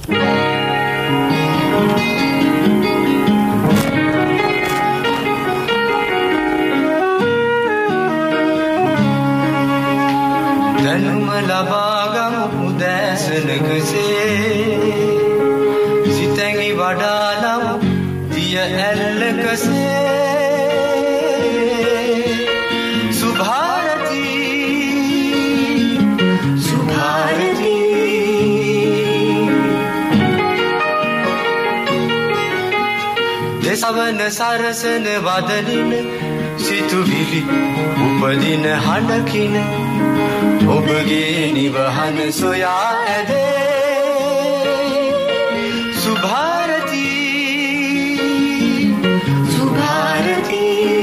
දැනුම ලබාගමු උදෑසනකසේ සිතැඟි වඩාලමු දිය ඇල්ලකසේ සුභාරති සුභාරති දෙසවන සරසන වදනින සිතුවිලි උපදින හඬකින ඔබගේ නිවහන සොයා ඇදේ සුභාරති සුභාරති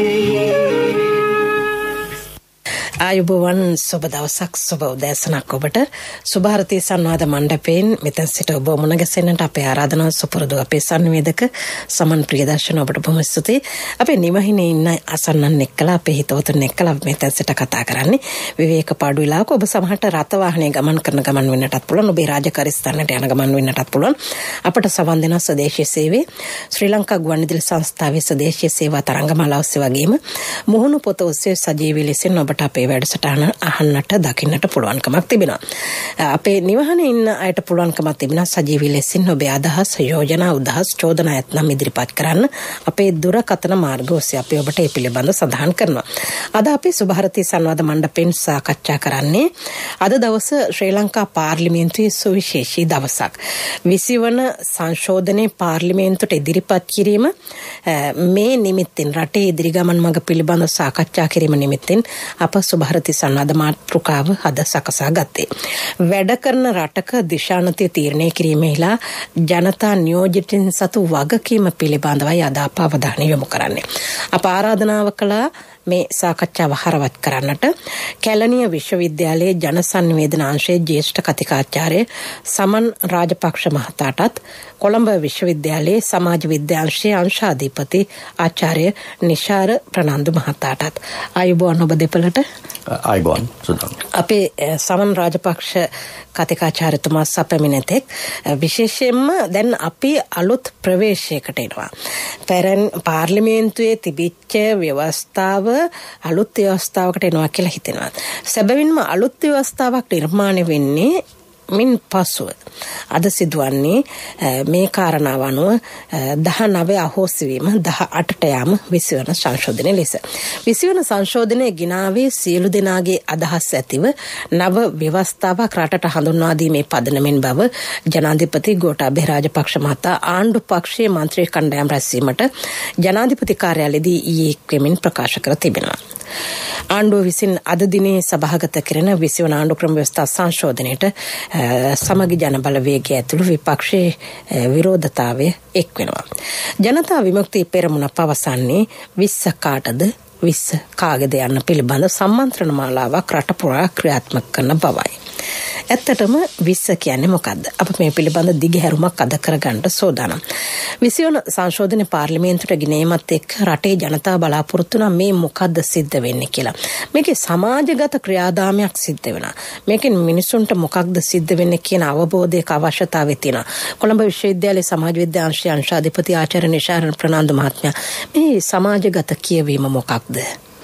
ආයුබෝවන් සුබ දවසක් සුබ උදෑසනක් ඔබට සුභාරති සංවාද මණ්ඩපයෙන් මෙතන සිට ඔබ මුණ ගැසෙන්නට අපේ ආරාධනාව සුපුරුදු අපේ සංවේදක සමන් ප්‍රියදර්ශන ඔබට බොහොම ස්තුතියි. අපේ නිවහිනේ ඉන්න අසන්නන් එක්කලා අපේ හිතවතුන් එක්කලා මෙතන සිට කතා කරන්නේ විවේක පාඩු වෙලාවක ඔබ සමහරට රත වාහනේ ගමන් කරන ගමන් වෙන්නටත් පුළුවන් ඔබේ රාජකාරී ස්ථානයට යන ගමන් වෙන්නටත් පුළුවන් අපට සවන් දෙන ස්වදේශීය සේවයේ ශ්‍රී ලංකා ගුවන්විදුලි සංස්ථාවේ ස්වදේශීය සේවා තරංගමාලා ඔස්සේ වගේම මුහුණු පොත ඔස්සේ සජීවී ලෙසින් ඔබට අපේ වැඩසටහන අහන්නට දකින්නට පුළුවන්කමක් තිබෙනවා. අපේ නිවහනේ ඉන්න අයට පුළුවන්කමක් තිබෙනවා සජීවී ලෙසින් ඔබේ අදහස් යෝජනා උදහස් චෝදනා ඇතනම් ඉදිරිපත් කරන්න අපේ දුරකථන මාර්ග ඔස්සේ අපි ඔබට ඒ පිළිබඳව සඳහන් කරනවා. අද අපි සුභාරති සංවාද මණ්ඩපයෙන් සාකච්ඡා කරන්නේ අද දවස ශ්‍රී ලංකා පාර්ලිමේන්තුවේ සුවිශේෂී දවසක්. 20 වන සංශෝධනයේ පාර්ලිමේන්තුවට ඉදිරිපත් කිරීම මේ නිමිත්තෙන් රටේ ඉදිරි ගමන් මඟ පිළිබඳව සාකච්ඡා කිරීම නිමිත්තෙන් අප සුභාරති සංවාද මාතෘකාව අද සකසා ගත්තේ. වැඩ කරන රටක දිශානතිය තීරණය කිරීමේලා ජනතා නියෝජිතින් සතු වගකීම පිළිබඳවයි අද අප අවධානය යොමු කරන්නේ. අප ආරාධනාව කළා මේ සාකච්ඡාව හරවත් කරන්නට කැලණිය විශ්වවිද්‍යාලයේ ජනසන්නිවේදන අංශයේ ජ්‍යෙෂ්ඨ කතිකාචාර්ය සමන් රාජපක්ෂ මහතාටත් කොළඹ විශ්වවිද්‍යාලයේ සමාජ විද්‍යාංශයේ අංශාධිපති ආචාර්ය නිශාර ප්‍රනන්දු මහතාටත් ආයුබෝවන් ඔබ දෙපළට. ආයුබෝවන් සුදම්. අපේ සමන් රාජපක්ෂ කතිකාචාර්යතුමා සපමිනතෙක් විශේෂයෙන්ම දැන් අපි අලුත් ප්‍රවේශයකට එනවා. පාර්ලිමේන්තුවේ තිබිච්ච ව්‍යවස්ථාව අලුත් ව්‍යවස්ථාවකට එනවා කියලා හිතෙනවා. සැබවින්ම අලුත් ව්‍යවස්ථාවක් නිර්මාණය වෙන්නේ මින් පසුව අද සිදුවන්නේ මේ කාරණාව අනුව 19 අහෝසි වීම 18ට යාම 20 වන සංශෝධනය ලෙස 20 වන සංශෝධනයේ ගිනාවේ සියලු දෙනාගේ අදහස් ඇතිව නව ව්‍යවස්ථාවක් රටට හඳුන්වා දීමේ පදනමෙන් බව ජනාධිපති ගෝඨාභය රාජපක්ෂ මහතා ආණ්ඩු පක්ෂයේ මන්ත්‍රී කණ්ඩායම් රැස්වීමට ජනාධිපති කාර්යාලයේදී ඊයේ එක්වෙමින් ප්‍රකාශ කර තිබෙනවා. ආණ්ඩුව විසින් අද දිනේ සභාගත කරන 20 වන ආණ්ඩු ක්‍රම ව්‍යවස්ථා සංශෝධනයට සමගි ජන බලවේගය ඇතුළු විපක්ෂයේ විරෝධතාවය එක් වෙනවා. ජනතා විමුක්ති පෙරමුණ පවසන්නේ 20 කාටද 20 කාගේද යන්න පිළිබඳ සම්මන්ත්‍රණ මාලාවක් රට පුරා ක්‍රියාත්මක කරන බවයි. ඇත්තටම 20 කියන්නේ මොකක්ද? අප මේ පිළිබඳ දිගහැරුමක් අද කරගන්න සෝදානම්. 20 වන සංශෝධන පාර්ලිමේන්තුවට ගෙනීමත් එක්ක රටේ ජනතාව බලාපොරොත්තු වෙනා මේ මොකද්ද සිද්ධ වෙන්නේ කියලා. මේකේ සමාජගත ක්‍රියාදාමයක් සිද්ධ වෙනවා. මේකෙන් මිනිසුන්ට මොකක්ද සිද්ධ වෙන්නේ කියන අවබෝධයක අවශ්‍යතාවය තියෙනවා. කොළඹ විශ්වවිද්‍යාලයේ සමාජ විද්‍යා අංශයේ අංශාධිපති ආචාර්ය නිශාර ප්‍රනන්දු මහත්මයා මේ සමාජගත කියවීම මොකක්ද?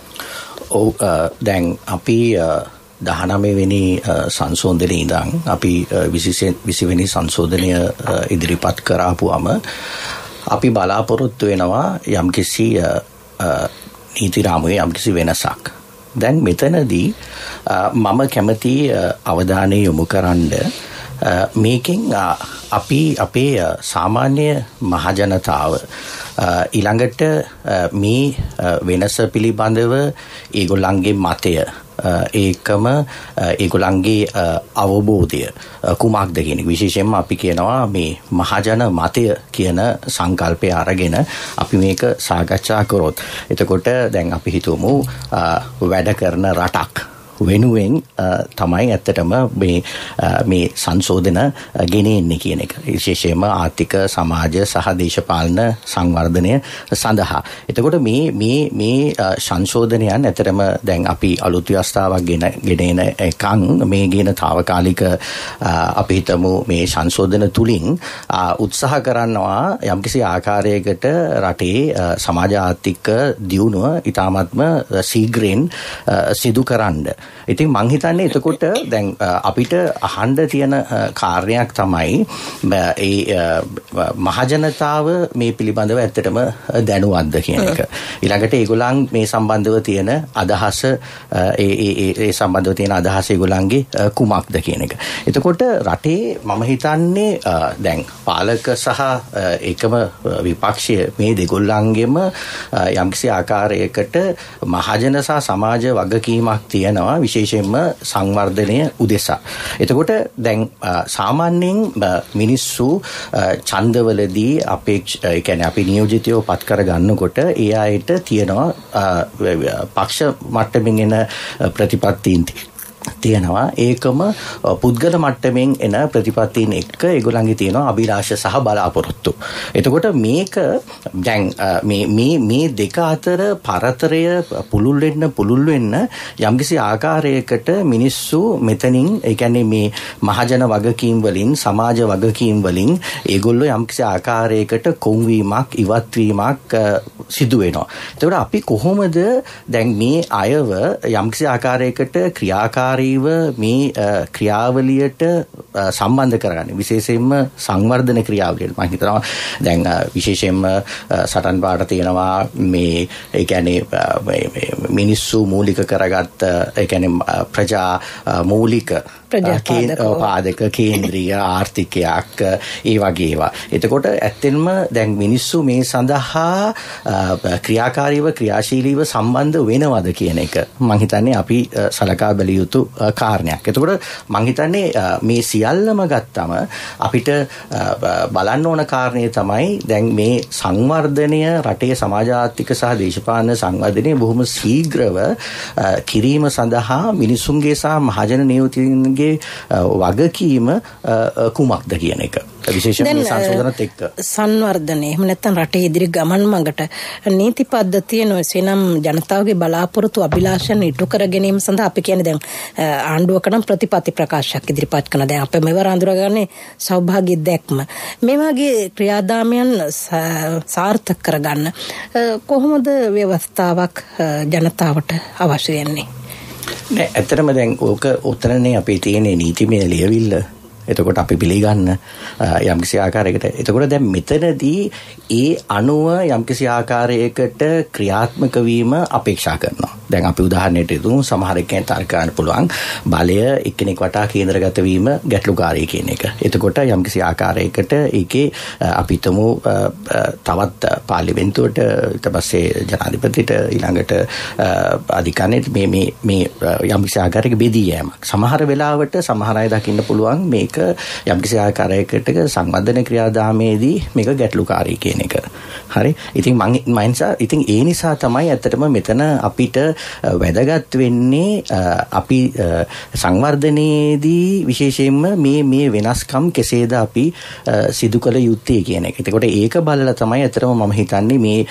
දැන් අපි 19 වෙනි සංශෝධනයේ ඉඳන් අපි 20 වෙනි සංශෝධනය ඉදිරිපත් කරාපුවම අපි බලාපොරොත්තු වෙනවා යම්කිසි නීති රාමුවේ යම්කිසි වෙනසක්. දැන් මෙතනදී මම කැමති අවධානය යොමු කරන්න මේකෙන් අපි අපේ සාමාන්‍ය මහජනතාව ඊළඟට මේ වෙනස පිළිබඳව ඒගොල්ලන්ගේ මතය ඒකම ඒගොල්ලන්ගේ අවබෝධය කුමක්ද කියන විශේෂයෙන්ම අපි කියනවා මේ මහජන මතය කියන සංකල්පය අරගෙන අපි මේක සාකච්ඡා කරොත් එතකොට දැන් අපි හිතමු වැඩ කරන රටක් වෙනුවෙන් තමයි ඇත්තටම මේ සංශෝධන ගෙනෙන්නේ කියන එක. විශේෂයෙන්ම ආර්ථික සමාජ සහ දේශපාලන සංවර්ධනය සඳහා. එතකොට මේ සංශෝධනයන් ඇත්තටම දැන් අපි අලුත් ව්‍යවස්ථාවක් ගෙන එකන් මේ ගෙන తాවකාලික අපි හිතමු මේ සංශෝධන තුලින් උත්සාහ කරනවා යම්කිසි ආකාරයකට රටේ සමාජ ආර්ථික දියුණුව ඉතාමත්ම ශීඝ්‍රයෙන් සිදු කරන්න. ඉතින් මං හිතන්නේ එතකොට දැන් අපිට අහන්න තියෙන කාර්යයක් තමයි ඒ මහජනතාව මේ පිළිබඳව ඇත්තටම දැනුවත්ද කියන එක. ඊළඟට ඒගොල්ලන් මේ සම්බන්ධව තියෙන අදහස ඒ සම්බන්ධව තියෙන අදහස ඒගොල්ලන්ගේ කුමක්ද කියන එක. එතකොට රටේ මම හිතන්නේ දැන් පාලක සහ ඒකම විපක්ෂය මේ දෙගොල්ලන්ගෙම යම්කිසි ආකාරයකට මහජන සහ සමාජ වගකීමක් තියෙනවා විශේෂයෙන්ම සංවර්ධනය උදෙසා. එතකොට දැන් සාමාන්‍යයෙන් මිනිස්සු ඡන්දවලදී ඒ කියන්නේ අපි නියෝජිතයෝ පත් කර ගන්නකොට ඒ අයට තියෙනවා පක්ෂ මට්ටමින් එන ප්‍රතිපත්තීන් තියෙනවා. ඒකම පුද්ගල මට්ටමින් එන ප්‍රතිපත්තීන් එක්ක ඒගොල්ලන්ගේ තියෙනවා අභිලාෂ සහ බලාපොරොත්තු. එතකොට මේක දැන් මේ දෙක අතර පරතරය පුළුල් වෙන්න යම්කිසි ආකාරයකට මිනිස්සු මෙතනින් ඒ කියන්නේ මේ මහජන වගකීම් වලින් සමාජ වගකීම් වලින් ඒගොල්ලෝ යම්කිසි ආකාරයකට කොන්වීමක් ඉවත්වීමක් සිදු වෙනවා. එතකොට අපි කොහොමද දැන් මේ අයව යම්කිසි ආකාරයකට ක්‍රියාකාරීව මේ ක්‍රියාවලියට සම්බන්ධ කරගන්නේ විශේෂයෙන්ම සංවර්ධන ක්‍රියාවලියට මම හිතනවා දැන් විශේෂයෙන්ම සටන් පාඩ තියෙනවා මේ ඒ කියන්නේ මිනිස්සු මූලික කරගත්ත ඒ කියන්නේ ප්‍රජා මූලික පාදක කේන්ද්‍රීය ආර්ථිකයක් ඒ වගේ ඒවා. එතකොට ඇත්තෙන්ම දැන් මිනිස්සු මේ සඳහා ක්‍රියාකාරීව ක්‍රියාශීලීව සම්බන්ධ වෙනවද කියන එක මම හිතන්නේ අපි සලකා බැලිය යුතු කාරණයක්. එතකොට මම හිතන්නේ මේ සියල්ලම ගත්තම අපිට බලන්න ඕන කාරණේ තමයි දැන් මේ සංවර්ධනය රටේ සමාජ ආර්ථික සහ දේශපාලන සංවර්ධනය බොහොම ශීඝ්‍රව කිරීම සඳහා මිනිසුන්ගේ සහ මහජන නියෝජිතයින්ගේ වගකීම කුමක්ද කියන එක. විශේෂයෙන්ම සංශෝධනත් එක්ක සංවර්ධනය එහෙම නැත්නම් රටේ ඉදිරි ගමන් මඟට නීති පද්ධතිය නොසෙනම් ජනතාවගේ බලාපොරොත්තු අභිලාෂයන් ඉටු කර ගැනීම සඳහා අපි කියන්නේ දැන් ආණ්ඩුවක නම් ප්‍රතිපත්ති ප්‍රකාශයක් ඉදිරිපත් කරන දැන් අපේ මෙවර අඳුරගන්නේ සෞභාග්‍ය දැක්ම මේ වගේ ක්‍රියාදාමයන් සාර්ථක කරගන්න කොහොමද ව්‍යවස්ථාවක් ජනතාවට අවශ්‍ය වෙන්නේ? නෑ ඇත්තටම දැන් ඕක උත්තරනේ අපේ තියෙන නීතිමය ලියවිල්ල. එතකොට අපි පිළිගන්න යම්කිසි ආකාරයකට. එතකොට දැන් මෙතනදී ඒ අනුව යම්කිසි ආකාරයකට ක්‍රියාත්මක වීම අපේක්ෂා කරනවා. දැන් අපි උදාහරණයක් දෙමු. සමහර කෙනෙක් තර්ක කරන්න පුළුවන් බලය එක්කෙනෙක් වටා කේන්ද්‍රගත වීම ගැටලුකාරී කියන එක. එතකොට යම්කිසි ආකාරයකට ඒකේ අපි හිතමු තවත් පාර්ලිමේන්තුවට ඊට පස්සේ ජනාධිපතිට ඊළඟට අධිකරණයට මේ යම්කිසි ආකාරයක බෙදී යෑමක්. සමහර වෙලාවට සමහර අය දකින්න පුළුවන් මේක යම්කිසි ආකාරයකට සංවර්ධන ක්‍රියාදාමයේදී මේක ගැටලුකාරී කියන එක. හරි. ඉතින් ඉතින් ඒ නිසා තමයි ඇත්තටම මෙතන අපිට වැදගත් වෙන්නේ අපි සංවර්ධනයේදී විශේෂයෙන්ම මේ වෙනස්කම් කෙසේද අපි සිදු කළ යුත්තේ කියන එක. එතකොට ඒක බලලා තමයි ඇත්තටම මම හිතන්නේ මේ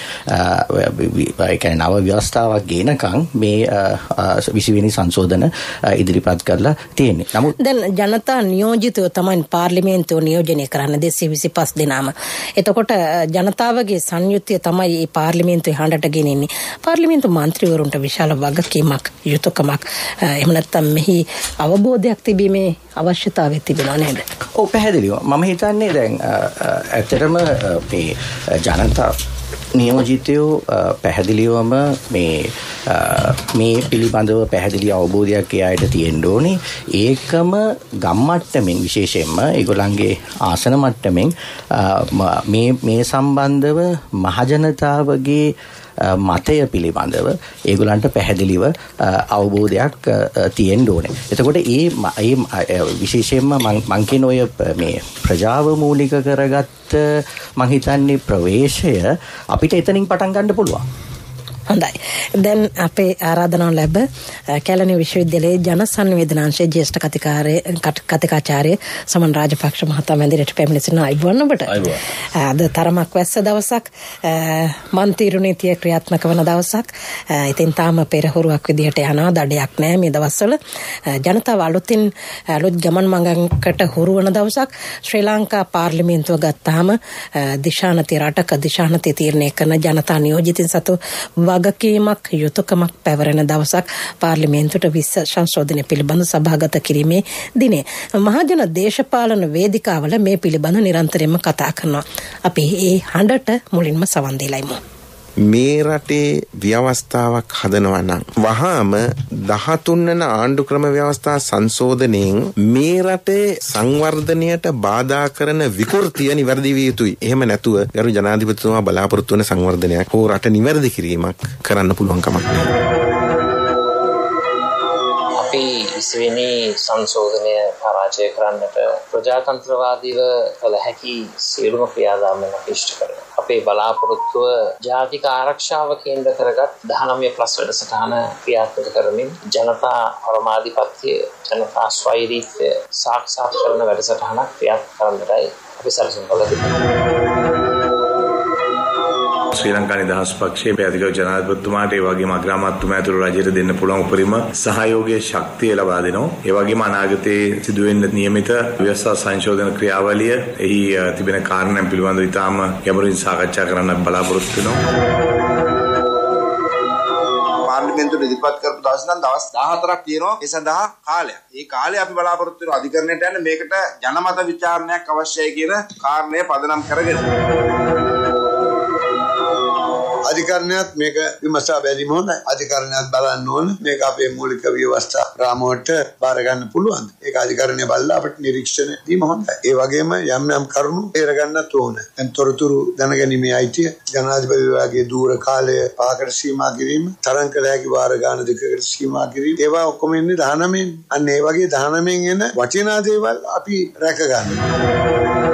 ඒ කියන්නේ නව ව්‍යවස්ථාවක් ගේනකම් මේ 20 වෙනි සංශෝධන ඉදිරිපත් කරලා තියෙන්නේ. නමුත් දැන් ජනතා නියෝජිතව තමයි පාර්ලිමේන්තුව නියෝජනය කරන්න 225 දෙනාම. එතකොට ජනතාවගේ සංයුතිය තමයි මේ පාර්ලිමේන්තුවේ හඬට ගෙනෙන්නේ. පාර්ලිමේන්තු මන්ත්‍රීවරුන්ට විශාල වගකීමක් යුතුයකමක් එහෙම නැත්නම් මෙහි අවබෝධයක් තිබීමේ අවශ්‍යතාවය තිබෙනවා නේද? ඔව් පැහැදිලිව. මම හිතන්නේ දැන් ඇත්තටම මේ ජනතා නියෝජිතයෝ පැහැදිලිවම මේ පිළිබඳව පැහැදිලි අවබෝධයක් එයාට තියෙන්න ඕනේ. ඒකම ගම් මට්ටමින් විශේෂයෙන්ම ඒගොල්ලන්ගේ ආසන මට්ටමින් මේ සම්බන්ධව මහජනතාවගේ මතය පිළිබඳව ඒගොල්ලන්ට පැහැදිලිව අවබෝධයක් තියෙන්න ඕනේ. එතකොට ඒ විශේෂයෙන්ම මං කියන ඔය මේ ප්‍රජාව මූලික කරගත්ත මං හිතන්නේ ප්‍රවේශය අපිට එතනින් පටන් ගන්න පුළුවන්. හොඳයි. දැන් අපේ ආරාධනාව ලැබ කැලණි විශ්වවිද්‍යාලයේ ජන සංවේදනාංශයේ ජ්‍යෙෂ්ඨ කතිකාචාර්ය සමන් රාජපක්ෂ මහතා මැදිරියට පැමිණ සිටින අයිබෝන් ඔබට. අද තරමක් වැස්ස දවසක් මන්තිරු නීතිය ක්‍රියාත්මක වන දවසක්. ඉතින් තාම පෙරහුරුවක් විදිහට යනවා, දඩයක් නැහැ මේ දවස්වල. ජනතාව අලුත් ගමන් මඟකට හුරු වන දවසක්. ශ්‍රී ලංකා පාර්ලිමේන්තුව ගත්තාම දිශානති රටක දිශානති තීරණය කරන ජනතා නියෝජිතින් සතු වගකීමක් යුතුයකමක් පැවරෙන දවසක් පාර්ලිමේන්තුවට විශ්ව සංශෝධනය පිළිබඳ සභාගත කිරීමේ දිනේ. මහජන දේශපාලන වේදිකාවල මේ පිළිබඳ නිරන්තරයෙන්ම කතා කරනවා. අපි ඒ හඬට මුලින්ම සවන් දීලායිමු. මේ රටේ ව්‍යවස්ථාවක් හදනවා නම් වහාම 13 වන ආණ්ඩුක්‍රම ව්‍යවස්ථා සංශෝධනයෙන් මේ රටේ සංවර්ධනයට බාධා කරන විකෘතිය නිවැරදි විය යුතුයි. එහෙම නැතුව ගරු ජනාධිපතිතුමා බලාපොරොත්තු වන සංවර්ධනයක් හෝ රට නිවැරදි කිරීමක් කරන්න පුළුවන් කමක් නැහැ. අපි ඉස්වෙනි සංශෝධනය පරාජය කරන්නට ප්‍රජාතන්ත්‍රවාදීව කළ හැකි සියලුම ක්‍රියාදාමයන් අපි ඉෂ්ට කරනවා. අපේ බලාපොරොත්තුව ජාතික ආරක්ෂාව කේන්ද්‍ර කරගත් 19+ වැඩසටහන ක්‍රියාත්මක කරමින් ජනතා පරමාධිපත්‍ය ජනතා ස්වෛරීත්වය සාක්ෂාත් කරන වැඩසටහනක් ක්‍රියාත්මක කරන්නටයි අපි සැලසුම් කළා. ශ්‍රී ලංකා නිදහස් පක්ෂයේ පැතිකඩ ජනාධිපතිතුමාට ඒ වගේම අග්‍රාමාත්‍යතුමා ඇතුළු රජයට දෙන්න පුළුවන් උපරිම සහයෝගයේ ශක්තිය ලබා දෙනවා. ඒ වගේම අනාගතයේ සිදුවෙන්න නියමිත ව්‍යවස්ථා සංශෝධන ක්‍රියාවලිය එහි තිබෙන කාරණා පිළිබඳව ඉතාම ගැඹුරින් සාකච්ඡා කරන්න බලාපොරොත්තු වෙනවා. පාර්ලිමේන්තුවේ ඉදිරිපත් කරපු දවස් නම් දවස් 14ක් තියෙනවා. ඒ සඳහා කාලයක්. මේ කාලය අපි බලාපොරොත්තු වෙන අධිකරණයට යන්න මේකට ජනමත විචාරණයක් අවශ්‍යයි කියන කාරණය පදනම් කරගෙන අධිකරණයත් මේක විමසා බැලීම හොඳයි. අධිකරණයත් බලන්න ඕන මේක අපේ මූලික ව්‍යවස්ථා රාමුවට බාර ගන්න පුළුවන්. ඒක අධිකරණය බලලා අපිට නිරීක්ෂණය දීම හොඳයි. ඒ වගේම යම් කරුණු තේර ගන්නත් ඕන. දැන් තොරතුරු දැනගැනීමේ අයිතිය ජනාධිපතිවරයාගේ දූර කාලය 5කට සීමා කිරීම, තරම් කළ හැකි වාර ගාන 2කට සීමා කිරීම, ඒවා ඔක්කොම එන්නේ 19න්. අන්න ඒ වගේ 19න් එන වටිනා දේවල් අපි රැක ගන්නවා.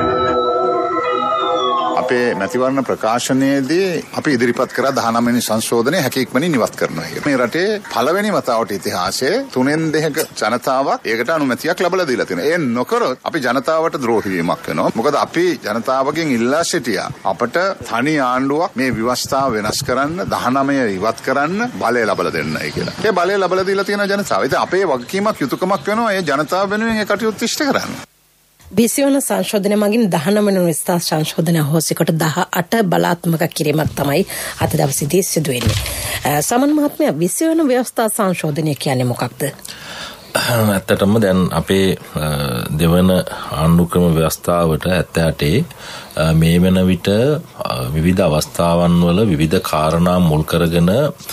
අපේ මැතිවරණ ප්‍රකාශනයේදී අපි ඉදිරිපත් කරා 19 වෙනි සංශෝධනය හැකියක්මනින් ඉවත් කරනවා කියලා. මේ රටේ පළවෙනි වතාවට ඉතිහාසයේ 3/2 ජනතාවක් ඒකට අනුමැතියක් ලැබලා දීලා තියෙනවා. ඒ නොකරොත් අපි ජනතාවට ද්‍රෝහී වීමක් වෙනවා. මොකද අපි ජනතාවගෙන් ඉල්ලා සිටියා අපට තනි ආණ්ඩුවක් මේ ව්‍යවස්ථාව වෙනස් කරන්න 19 ඉවත් කරන්න බලය ලැබලා දෙන්නයි කියලා. ඒ බලය ලැබලා දීලා තියෙන ජනතාව. ඉතින් අපේ වගකීමක් යුතුයකමක් වෙනවා ඒ ජනතාව වෙනුවෙන් ඒ කටයුතු ඉෂ්ට කරන්න. 20 වන සංශෝධනය මගින් 19 වන විස්ථා සංශෝධනය හොසිකොට 18 බලාත්මක කිරීමක් තමයි අද දවසේදී සිදු වෙන්නේ. සමන් මහත්මයා 20 වන ව්‍යවස්ථා සංශෝධනය කියන්නේ මොකක්ද? ඇත්තටම දැන් අපේ දෙවන ආණ්ඩුක්‍රම ව්‍යවස්ථාවට 78 මේ වෙන විට විවිධ අවස්ථාවන් වල විවිධ කාරණා මුල් කරගෙන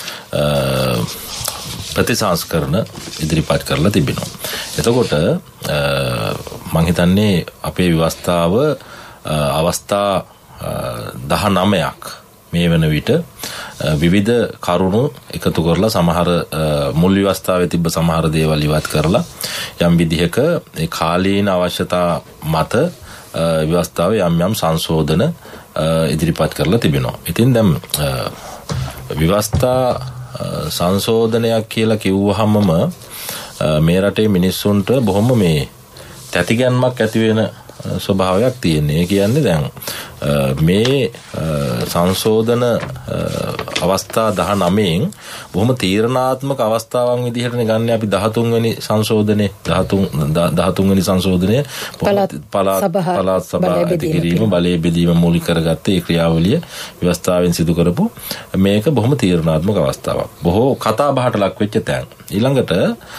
ප්‍රතිසංස්කරණ ඉදිරිපත් කරලා තිබෙනවා. එතකොට මම හිතන්නේ අපේ ව්‍යවස්ථාව අවස්ථා 19ක් මේ වෙන විට විවිධ කරුණු එකතු කරලා සමහර මුල් ව්‍යවස්ථාවේ තිබ්බ සමහර දේවල් ඉවත් කරලා යම් විදිහක ඒ කාලීන අවශ්‍යතා මත ව්‍යවස්ථාවේ යම් සංශෝධන ඉදිරිපත් කරලා තිබෙනවා. ඉතින් දැන් ව්‍යවස්ථා සංශෝධනයක් කියලා කිව්වහමම මේ රටේ මිනිස්සුන්ට බොහොම මේ තැතිගැන්මක් ඇති වෙන ස්වභාවයක් තියෙනවා. ඒ කියන්නේ දැන් මේ සංශෝධන අවස්ථා 19න් බොහොම තීරණාත්මක අවස්ථාවන් විදිහට ගන්න අපි 13 වෙනි සංශෝධනයේ 13 වෙනි සංශෝධනයේ පළාත් සභා ඇතිකිරීම බලය බෙදීම මූලික කරගත්ත ඒ ක්‍රියාවලිය ව්‍යවස්ථාවෙන් සිදු කරපු මේක බොහොම තීරණාත්මක අවස්ථාවක්. බොහෝ කතා බහට ලක් වෙච්ච තැන්. ඊළඟට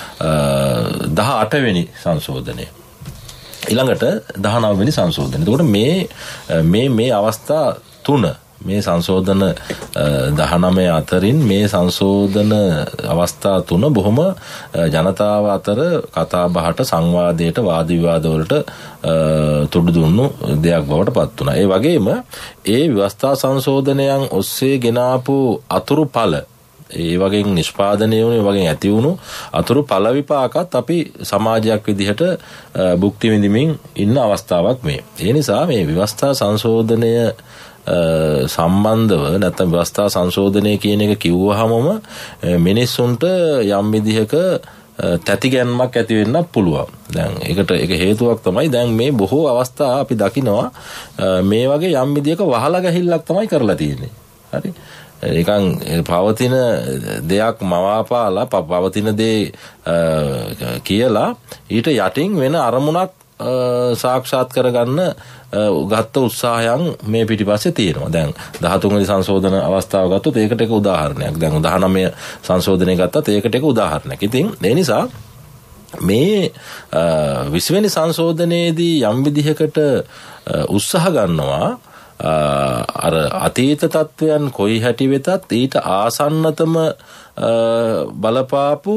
18 වෙනි සංශෝධනය ඊළඟට 19 වෙනි සංශෝධනය. එතකොට මේ අවස්ථා තුන මේ සංශෝධන 19 අතරින් මේ සංශෝධන අවස්ථා තුන බොහොම ජනතාව අතර කතා බහට සංවාදයට වාද විවාද වලට තුඩු දුන්නු දෙයක් බවට පත් වුණා. ඒ වගේම ඒ ව්‍යවස්ථා සංශෝධනයන් ඔස්සේ ගෙනාපු අතුරු ඵල ඒ වගේ නිෂ්පාදනය වුණු ඒ වගේ ඇති වුණු අතුරු ඵල විපාකත් අපි සමාජයක් විදිහට භුක්ති විඳින්මින් ඉන්න අවස්ථාවක් මේ. ඒ නිසා මේ ව්‍යවස්ථා සංශෝධනය සම්බන්ධව නැත්නම් ව්‍යවස්ථා සංශෝධනය කියන එක කිව්වහමම මිනිස්සුන්ට යම් විදිහක තැතිගැන්මක් ඇති වෙන්නත් පුළුවන්. දැන් ඒක හේතුවක් තමයි දැන් මේ බොහෝ අවස්ථා අපි දකිනවා මේ වගේ යම් විදිහක වහලා ගහිල්ලක් තමයි කරලා තියෙන්නේ. හරි. නිකන් පවතින දෙයක් මවාපාලා පවතින දේ කියලා ඊට යටින් වෙන අරමුණක් සාක්ෂාත් කරගන්න ගත්ත උත්සාහයන් මේ පිටිපස්සේ තියෙනවා. දැන් 13 වෙනි සංශෝධන අවස්ථාව ගත්තොත් ඒකට එක උදාහරණයක්. දැන් 19 සංශෝධනය ගත්තත් ඒකට එක උදාහරණයක්. ඉතින් ඒ නිසා මේ 20 වෙනි සංශෝධනයේදී යම් විදිහකට උත්සාහ ගන්නවා අර අතීත තත්වයන් කොයි හැටි වෙතත් ඊට ආසන්නතම බලපාපු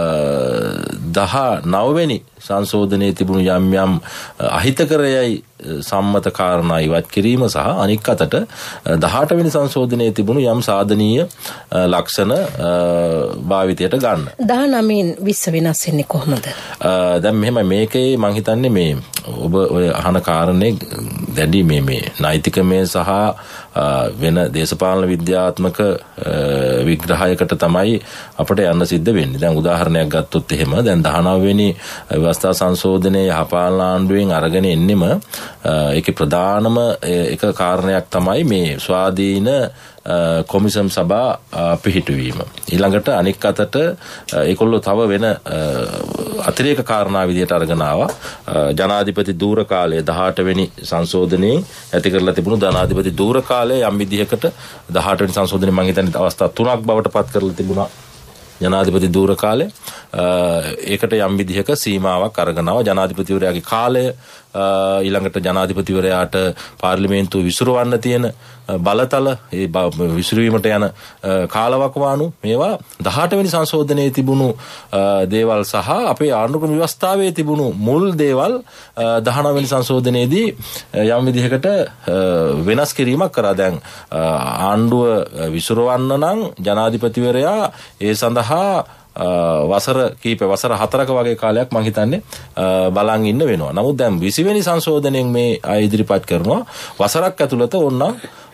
19 වෙනි සංශෝධනයේ තිබුණු යම් යම් අහිතකරයයි සම්මත කාරණා ඉවත් කිරීම සහ අනික් අතට 18 වෙනි සංශෝධනයේ තිබුණු යම් සාධනීය ලක්ෂණ භාවිතයට ගන්න. 19න් 20 වෙනස් වෙන්නේ කොහොමද? දැන් මෙහෙම මේකේ මම හිතන්නේ මේ ඔබ ඔය අහන කාරණේ දැඩි මේ නෛතිකමය සහ වෙන දේශපාලන විද්‍යාත්මක විග්‍රහයකට තමයි අපිට යන්න සිද්ධ වෙන්නේ. දැන් උදාහරණයක් ගත්තොත් එහෙම දැන් 19 වෙනි ව්‍යවස්ථා සංශෝධනයේ යහපාලන ආණ්ඩුවෙන් අරගෙන එන්නෙම ඒකේ ප්‍රධානම එක කාරණයක් තමයි මේ ස්වාධීන කොමිසම් සභා පිහිටුවීම. ඊළඟට අනික් අතට ඒකොල්ලෝ තව වෙන අතිරේක කාරණා විදියට අරගෙන ආවා ජනාධිපති දූර කාලය 18 වෙනි සංශෝධනයේ ඇති කරලා තිබුණු ජනාධිපති දූර කාලය යම් විදිහකට 18 වෙනි සංශෝධනයේ මම හිතන්නේ අවස්ථා 3ක් බවට පත් කරලා තිබුණා. ජනාධිපති දූර කාලය ඒකට යම් විදිහක සීමාවක් අරගෙන ආවා. ජනාධිපතිවරයාගේ කාලය ඊළඟට ජනාධිපතිවරයාට පාර්ලිමේන්තුව විසිරවන්න තියෙන බලතල ඒ විසිරවීමට යන කාලවකවානු මේවා 18 වෙනි සංශෝධනයේ තිබුණු දේවල් සහ අපේ ආණ්ඩුක්‍රම ව්‍යවස්ථාවේ තිබුණු මුල් දේවල් 19 වෙනි සංශෝධනයේදී යම් විදිහකට වෙනස් කිරීමක් කරා. දැන් ආණ්ඩුව විසිරවන්න නම් ජනාධිපතිවරයා ඒ සඳහා වසර 4ක වගේ කාලයක් මම හිතන්නේ බලන් ඉන්න වෙනවා. නමුත් දැන් 20 වෙනි සංශෝධනයෙන් මේ අය ඉදිරිපත් කරනවා වසරක් ඇතුළත ඕනනම්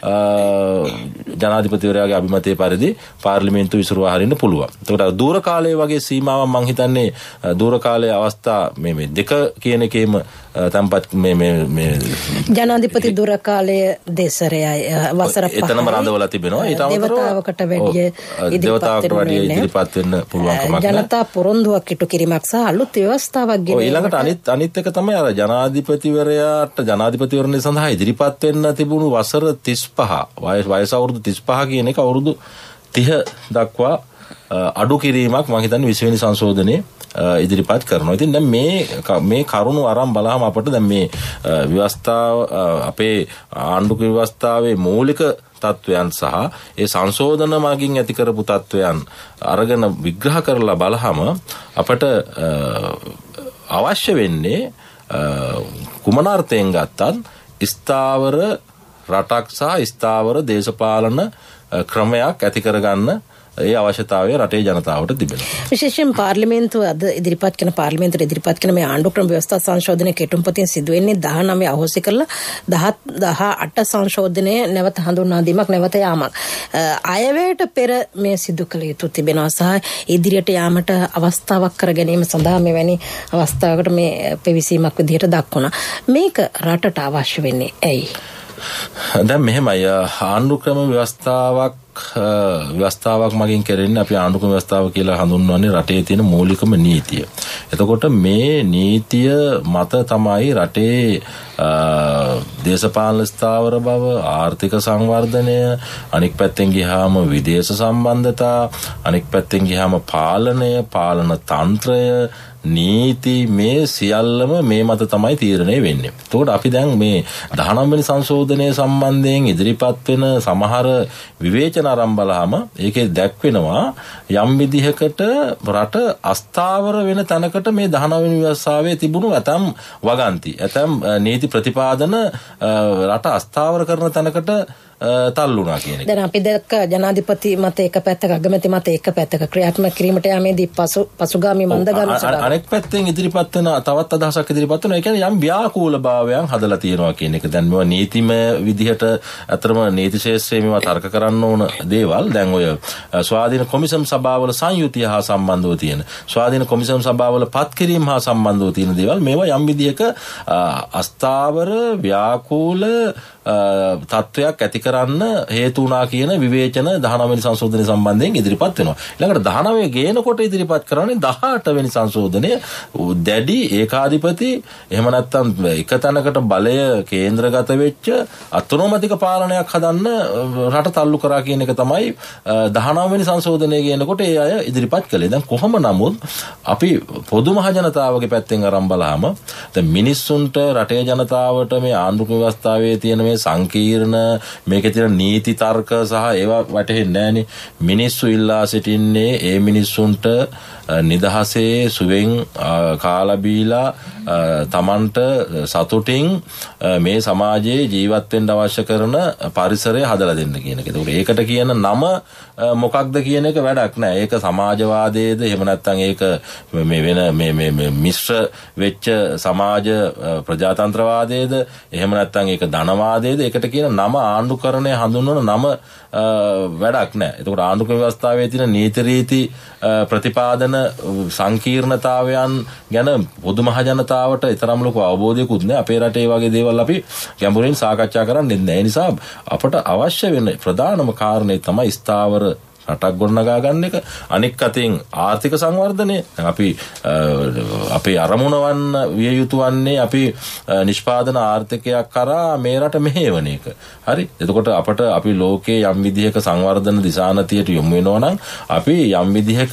ජනාධිපතිවරයාගේ අභිමතයේ පරිදි පාර්ලිමේන්තුව විසිරුවා හරින්න පුළුවන්. ඒකට දූර කාලයේ වගේ සීමාවක් මම හිතන්නේ දූර කාලයේ අවස්ථා මේ දෙක කියන එකේම තම්පත් මේ ජනාධිපති දූර කාලයේ දෙසරයයි වසර 5යි එතනම රඳවලා තිබෙනවා. ඊට අමතරව දේවතාවකට වැඩි ඉදිරිපත් වෙන්න පුළුවන්කමක් නැහැ. ජනතා පොරොන්දුවක් ඉටු කිරීමක් සහ අලුත් ව්‍යවස්ථාවක් ගෙන ඊළඟට අනිත් එක තමයි අර ජනාධිපතිවරයාට ජනාධිපතිවරණය සඳහා ඉදිරිපත් වෙන්න තිබුණු වසර 35 වයස අවුරුදු 35 කියන එක අවුරුදු 30 දක්වා අඩු කිරීමක් මම හිතන්නේ 20 වෙනි සංශෝධනයේ ඉදිරිපත් කරනවා. ඉතින් දැන් මේ කරුණු අරන් බලහම අපිට දැන් මේ ව්‍යවස්ථාව අපේ ආණ්ඩුක ව්‍යවස්ථාවේ මූලික තත්වයන් සහ ඒ සංශෝධන මගින් ඇති කරපු තත්වයන් අරගෙන විග්‍රහ කරලා බලහම අපට අවශ්‍ය වෙන්නේ කුමන අර්ථයෙන් ගත්තත් ස්ථාවර රටක් සහ ස්ථාවර දේශපාලන ක්‍රමයක් ඇති කරගන්න ඒ අවශ්‍යතාවය රටේ ජනතාවට තිබෙනවා. විශේෂයෙන් පාර්ලිමේන්තුව අද ඉදිරිපත් කරන පාර්ලිමේන්තුවේ ඉදිරිපත් කරන මේ ආණ්ඩුක්‍රම ව්‍යවස්ථා සංශෝධනයේ කෙටුම්පතින් සිදුවෙන්නේ 19 අහෝසි කරලා 18 සංශෝධනය නැවත හඳුන්වා දීමක් නැවත යාමක්. අයවැයට පෙර මේ සිදු කළ යුතු තිබෙනවා සහ ඉදිරියට යාමට අවස්ථාවක් කර ගැනීම සඳහා මෙවැනි අවස්ථාවකට මේ පෙවිසීමක් විදිහට දක්වනවා. මේක රටට අවශ්‍ය වෙන්නේ ඇයි? දැන් මෙහෙමයි ආණ්ඩුක්‍රම ව්‍යවස්ථාවක් මගින් කරන්නේ අපි ආණ්ඩුක්‍රම ව්‍යවස්ථාව කියලා හඳුන්වන්නේ රටේ තියෙන මූලිකම නීතිය. එතකොට මේ නීතිය මත තමයි රටේ දේශපාලන ස්ථාවර බව, ආර්ථික සංවර්ධනය, අනික් පැත්තෙන් ගියාම විදේශ සම්බන්ධතා, අනික් පැත්තෙන් ගියාම පාලනය, පාලන තන්ත්‍රය, නීති මේ සියල්ලම මේ මත තමයි තීරණය වෙන්නේ. එතකොට අපි දැන් මේ 19 වෙනි සංශෝධනය සම්බන්ධයෙන් ඉදිරිපත් වෙන සමහර විවේචන අරන් බලහම ඒකේ දැක්වෙනවා යම් විදිහකට රට අස්ථාවර වෙන තැනකට මේ 19 වෙනි ව්‍යවස්ථාවේ තිබුණු ඇතම් වගන්ති ඇතම් නීති ප්‍රතිපාදන රට අස්ථාවර කරන තැනකට තල්ලුණා කියන එක. දැන් අපි දැක්ක ජනාධිපති මත එක පැත්තක අගමැති මත එක පැත්තක ක්‍රියාත්මක කිරීමට යාමේදී පසුගාමී මන්දගාමී ස්වභාවය. අනෙක් පැත්තෙන් ඉදිරිපත් වෙන තවත් අදහසක් ඉදිරිපත් වෙනවා. ඒ කියන්නේ යම් ව්‍යාකූල භාවයන් හදලා තියෙනවා කියන එක. දැන් මේවා නීතිමය විදිහට අතරම නීති ශාස්ත්‍රයේ මේවා තර්ක කරන්න ඕන දේවල්. දැන් ඔය ස්වාධීන කොමිසම් සභාවල සංයුතිය හා සම්බන්ධව තියෙන ස්වාධීන කොමිසම් සභාවල පත් කිරීම හා සම්බන්ධව තියෙන දේවල් මේවා යම් විදිහක අස්ථාවර ව්‍යාකූල තත්වයක් ඇති කරන්න හේතු වුණා කියන විවේචන 19 වෙනි සංශෝධනය සම්බන්ධයෙන් ඉදිරිපත් වෙනවා. ඊළඟට 19 ගේනකොට ඉදිරිපත් කරන්නේ 18 වෙනි සංශෝධනය දැඩි ඒකාධිපති එහෙම නැත්නම් එක තැනකට බලය කේන්ද්‍රගත වෙච්ච අතනෝමතික පාලනයක් හදන්න රට තල්ලු කරා කියන එක තමයි 19 වෙනි සංශෝධනය ගේනකොට ඒ අය ඉදිරිපත් කළේ. දැන් කොහොම නමුත් අපි පොදු මහ ජනතාවගේ පැත්තෙන් අරන් බලහම දැන් මිනිස්සුන්ට රටේ ජනතාවට මේ ආණ්ඩුක ව්‍යවස්ථාවේ තියෙන මේ සංකීර්ණ මේකේ තියෙන නීති තර්ක සහ ඒවා වැටහෙන්නේ නැහනේ. මිනිස්සු ඉල්ලා සිටින්නේ ඒ මිනිස්සුන්ට නිදහසේ සුවෙන් කාලා බීලා තමන්ට සතුටින් මේ සමාජයේ ජීවත් වෙන්න අවශ්‍ය කරන පරිසරය හදලා දෙන්න කියන එක. ඒකට කියන නම මොකක්ද කියන එක වැඩක් නෑ. ඒක සමාජවාදයේද එහෙම නැත්නම් ඒක මේ වෙන මේ මිශ්‍ර වෙච්ච සමාජ ප්‍රජාතන්ත්‍රවාදයේද එහෙම නැත්නම් ඒක ධනවාදයේද ඒකට කියන නම ආණ්ඩුකරණය හඳුන්වන නම වැඩක් නෑ. එතකොට ආණ්ඩුක ව්‍යවස්ථාවේ තියෙන නීති රීති ප්‍රතිපාදන සංකීර්ණතාවයන් ගැන පොදු මහ ජනතාවට ඊතරම් ලොකු අවබෝධයකුත් නෑ. අපේ රටේ වගේ දේවල් අපි ගැඹුරින් සාකච්ඡා කරන්නේ නැහැ. ඒ නිසා අපට අවශ්‍ය වෙන ප්‍රධානම කාරණේ තමයි ස්ථාවර රටක් ගොඩනගා ගන්න එක. අනෙක් අතින් ආර්ථික සංවර්ධනය. අපි අපේ අරමුණ විය යුතු වන්නේ අපි නිෂ්පාදන ආර්ථිකයක් කරා මේ රට මෙහෙවන එක. හරි. එතකොට අපි ලෝකයේ යම් විදිහක සංවර්ධන දිශානතියට යොමු වෙනවා නම් අපි යම් විදිහක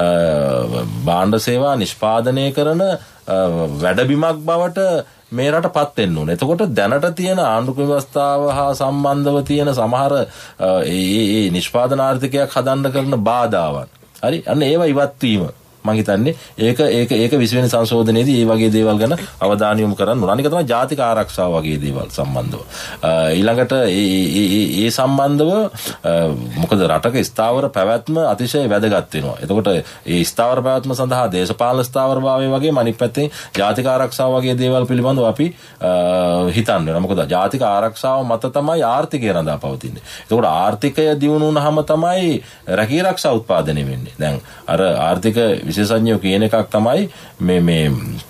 භාණ්ඩ සේවා නිෂ්පාදනය කරන වැඩබිමක් බවට මේ රට පත් වෙන්න ඕනේ. එතකොට දැනට තියෙන ආණ්ඩුක ව්‍යවස්ථාව හා සම්බන්ධව තියෙන සමහර ඒ නිෂ්පාදන ආර්ථිකයක් හදන්න කරන බාධාවන්. හරි. අන්න ඒවා ඉවත් වීම මම හිතන්නේ ඒක 20 වෙනි සංශෝධනයේදී මේ වගේ දේවල් ගැන අවධානය යොමු කරන්න ඕන. අනික තමයි ජාතික ආරක්ෂාව වගේ දේවල් සම්බන්ධව. ඊළඟට ඒ සම්බන්ධව මොකද රටක ස්ථාවර පැවැත්ම අතිශය වැදගත් වෙනවා. එතකොට ඒ ස්ථාවර පැවැත්ම සඳහා දේශපාලන ස්ථාවරභාවය වගේ අනිත් පැත්තෙන් ජාතික ආරක්ෂාව වගේ දේවල් පිළිබඳව අපි හිතන්න වෙනවා. මොකද ජාතික ආරක්ෂාව මත තමයි ආර්ථිකය රඳා පවතින්නේ. එතකොට ආර්ථිකය දියුණු වුණාම තමයි රැකී ආරක්ෂා උත්පාදනය වෙන්නේ. දැන් අර ආර්ථික විශේෂඥයෝ කියන එකක් තමයි මේ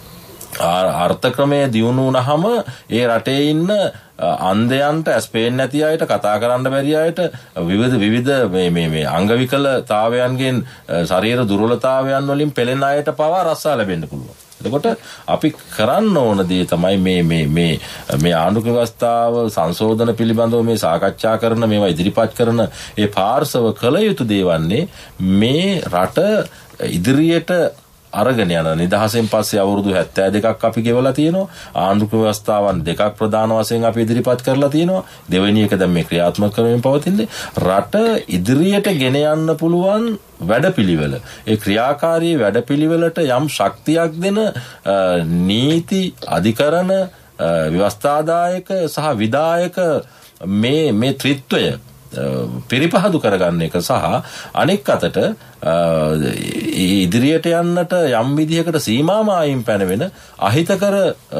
අර්ථක්‍රමයේ දියුණු වුණාම ඒ රටේ ඉන්න අන්ධයන්ට ස්පේන් නැති අයට කතා කරන්න බැරි අයට විවිධ මේ අංගවිකලතාවයන්ගෙන් ශරීර දුර්වලතාවයන් වලින් පෙළෙන අයට පවා රස්සා ලැබෙන්න පුළුවන්. එතකොට අපි කරන්න ඕන දේ තමයි මේ ආණ්ඩුක ව්‍යවස්ථාව සංශෝධන පිළිබඳව මේ සාකච්ඡා කරන මේවා ඉදිරිපත් කරන ඒ පාර්ශව කළ යුතු දේවන්නේ මේ රට ඉදිරියට අරගෙන යන නිදහසෙන් පස්සේ අවුරුදු 72ක් අපි ගෙවලා තියෙනවා. ආණ්ඩුක ව්‍යවස්ථාවන් දෙකක් ප්‍රධාන වශයෙන් අපි ඉදිරිපත් කරලා තියෙනවා. දෙවෙනි එක දැන් මේ ක්‍රියාත්මක කරමින් පවතින්නේ. රට ඉදිරියට ගෙන යන්න පුළුවන් වැඩපිළිවෙල. ඒ ක්‍රියාකාරී වැඩපිළිවෙලට යම් ශක්තියක් දෙන නීති අධිකරණ ව්‍යවස්ථාදායක සහ විධායක මේ ත්‍රිත්වය පිරිපහදු කරගන්න එක සහ අනෙක් අතට ඉදිරියට යන්නට යම් විදිහකට සීමා මායිම් පැනවෙන අහිතකර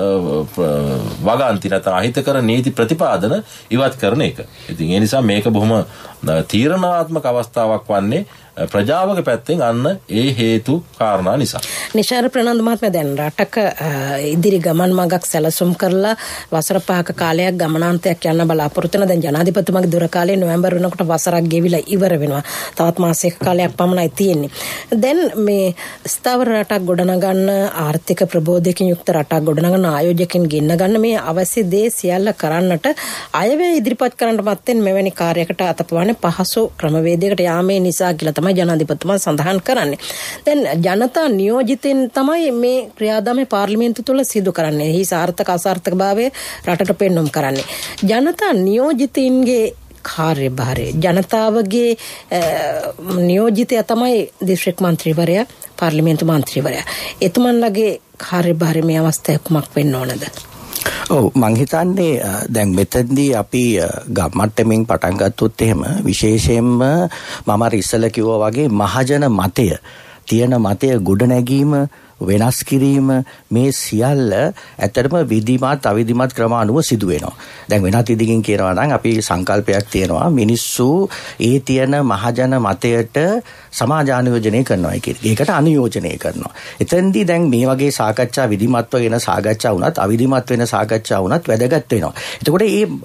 වගන්ති නැත්නම් අහිතකර නීති ප්‍රතිපාදන ඉවත් කරන එක. ඉතින් ඒ නිසා මේක බොහොම තීරණාත්මක අවස්ථාවක් වන්නේ ප්‍රජාවක පැත්තෙන් අන්න ඒ හේතු කාරණා නිසා. නිශාර ප්‍රනන්දු මහත්මයා දැන් රටක ඉදිරි ගමන් මගක් සැලසුම් කරලා වසර 5ක කාලයක් ගමනාන්තයක් යන්න බලාපොරොත්තු වෙන දැන් ජනාධිපතිතුමාගේ දුර කාලේ නොවැම්බර් වෙනකොට වසරක් ගෙවිලා ඉවර වෙනවා. තවත් මාසයක කාලයක් පමණයි තියෙන්නේ. දැන් මේ ස්ථාවර රටක් ගොඩනගන්න ආර්ථික ප්‍රබෝධයකින් යුක්ත රටක් ගොඩනගන ආයෝජකයන් ගෙන්න ගන්න මේ අවශ්‍ය දේ සියල්ල කරන්නට අයවැය ඉදිරිපත් කරන්නට මත්තෙන් මෙවැනි කාර්යයකට අතපවන්නේ පහසු ක්‍රමවේදයකට යාමේ නිසා කියලා තමයි ජනාධිපතිතුමා සඳහන් කරන්නේ. දැන් ජනතා නියෝජිතෙන් තමයි මේ ක්‍රියාදාමය පාර්ලිමේන්තුව තුළ සිදු කරන්නේ. එහි සාර්ථක අසාර්ථක භාවය රටට පෙන්වුම් කරන්නේ. ජනතා නියෝජිතින්ගේ කාර්යභාරය ජනතාවගේ නියෝජිතය තමයි දිස්ත්‍රික් මන්ත්‍රීවරයා පාර්ලිමේන්තු මන්ත්‍රීවරයා. එතුමන්ලගේ කාර්යභාරය මේ අවස්ථාවේ කුමක් වෙන්න ඕනද? ඔව් මං හිතන්නේ දැන් මෙතනදී අපි ගම්මට්ටමින් පටන් ගත්තොත් එහෙම විශේෂයෙන්ම මම අර ඉස්සෙල්ලා කිව්වා වගේ මහජන මතය තියෙන මතය ගොඩනැගීම වෙනස් කිරීම මේ සියල්ල ඇත්තටම විධිමත් අවිධිමත් ක්‍රම අනුව සිදු වෙනවා. දැන් වෙනත් ඉදිකින් කියනවා නම් අපි සංකල්පයක් තියෙනවා මිනිස්සු ඒ තියෙන මහජන මතයට සමාජානුයෝජනය කරනවා කියන එක. ඒකට අනුයෝජනය කරනවා. එතෙන්දී දැන් මේ වගේ සාකච්ඡා විධිමත්ව වෙන සාකච්ඡා වුණත් අවිධිමත් වෙන සාකච්ඡා වුණත් වැදගත් වෙනවා. එතකොට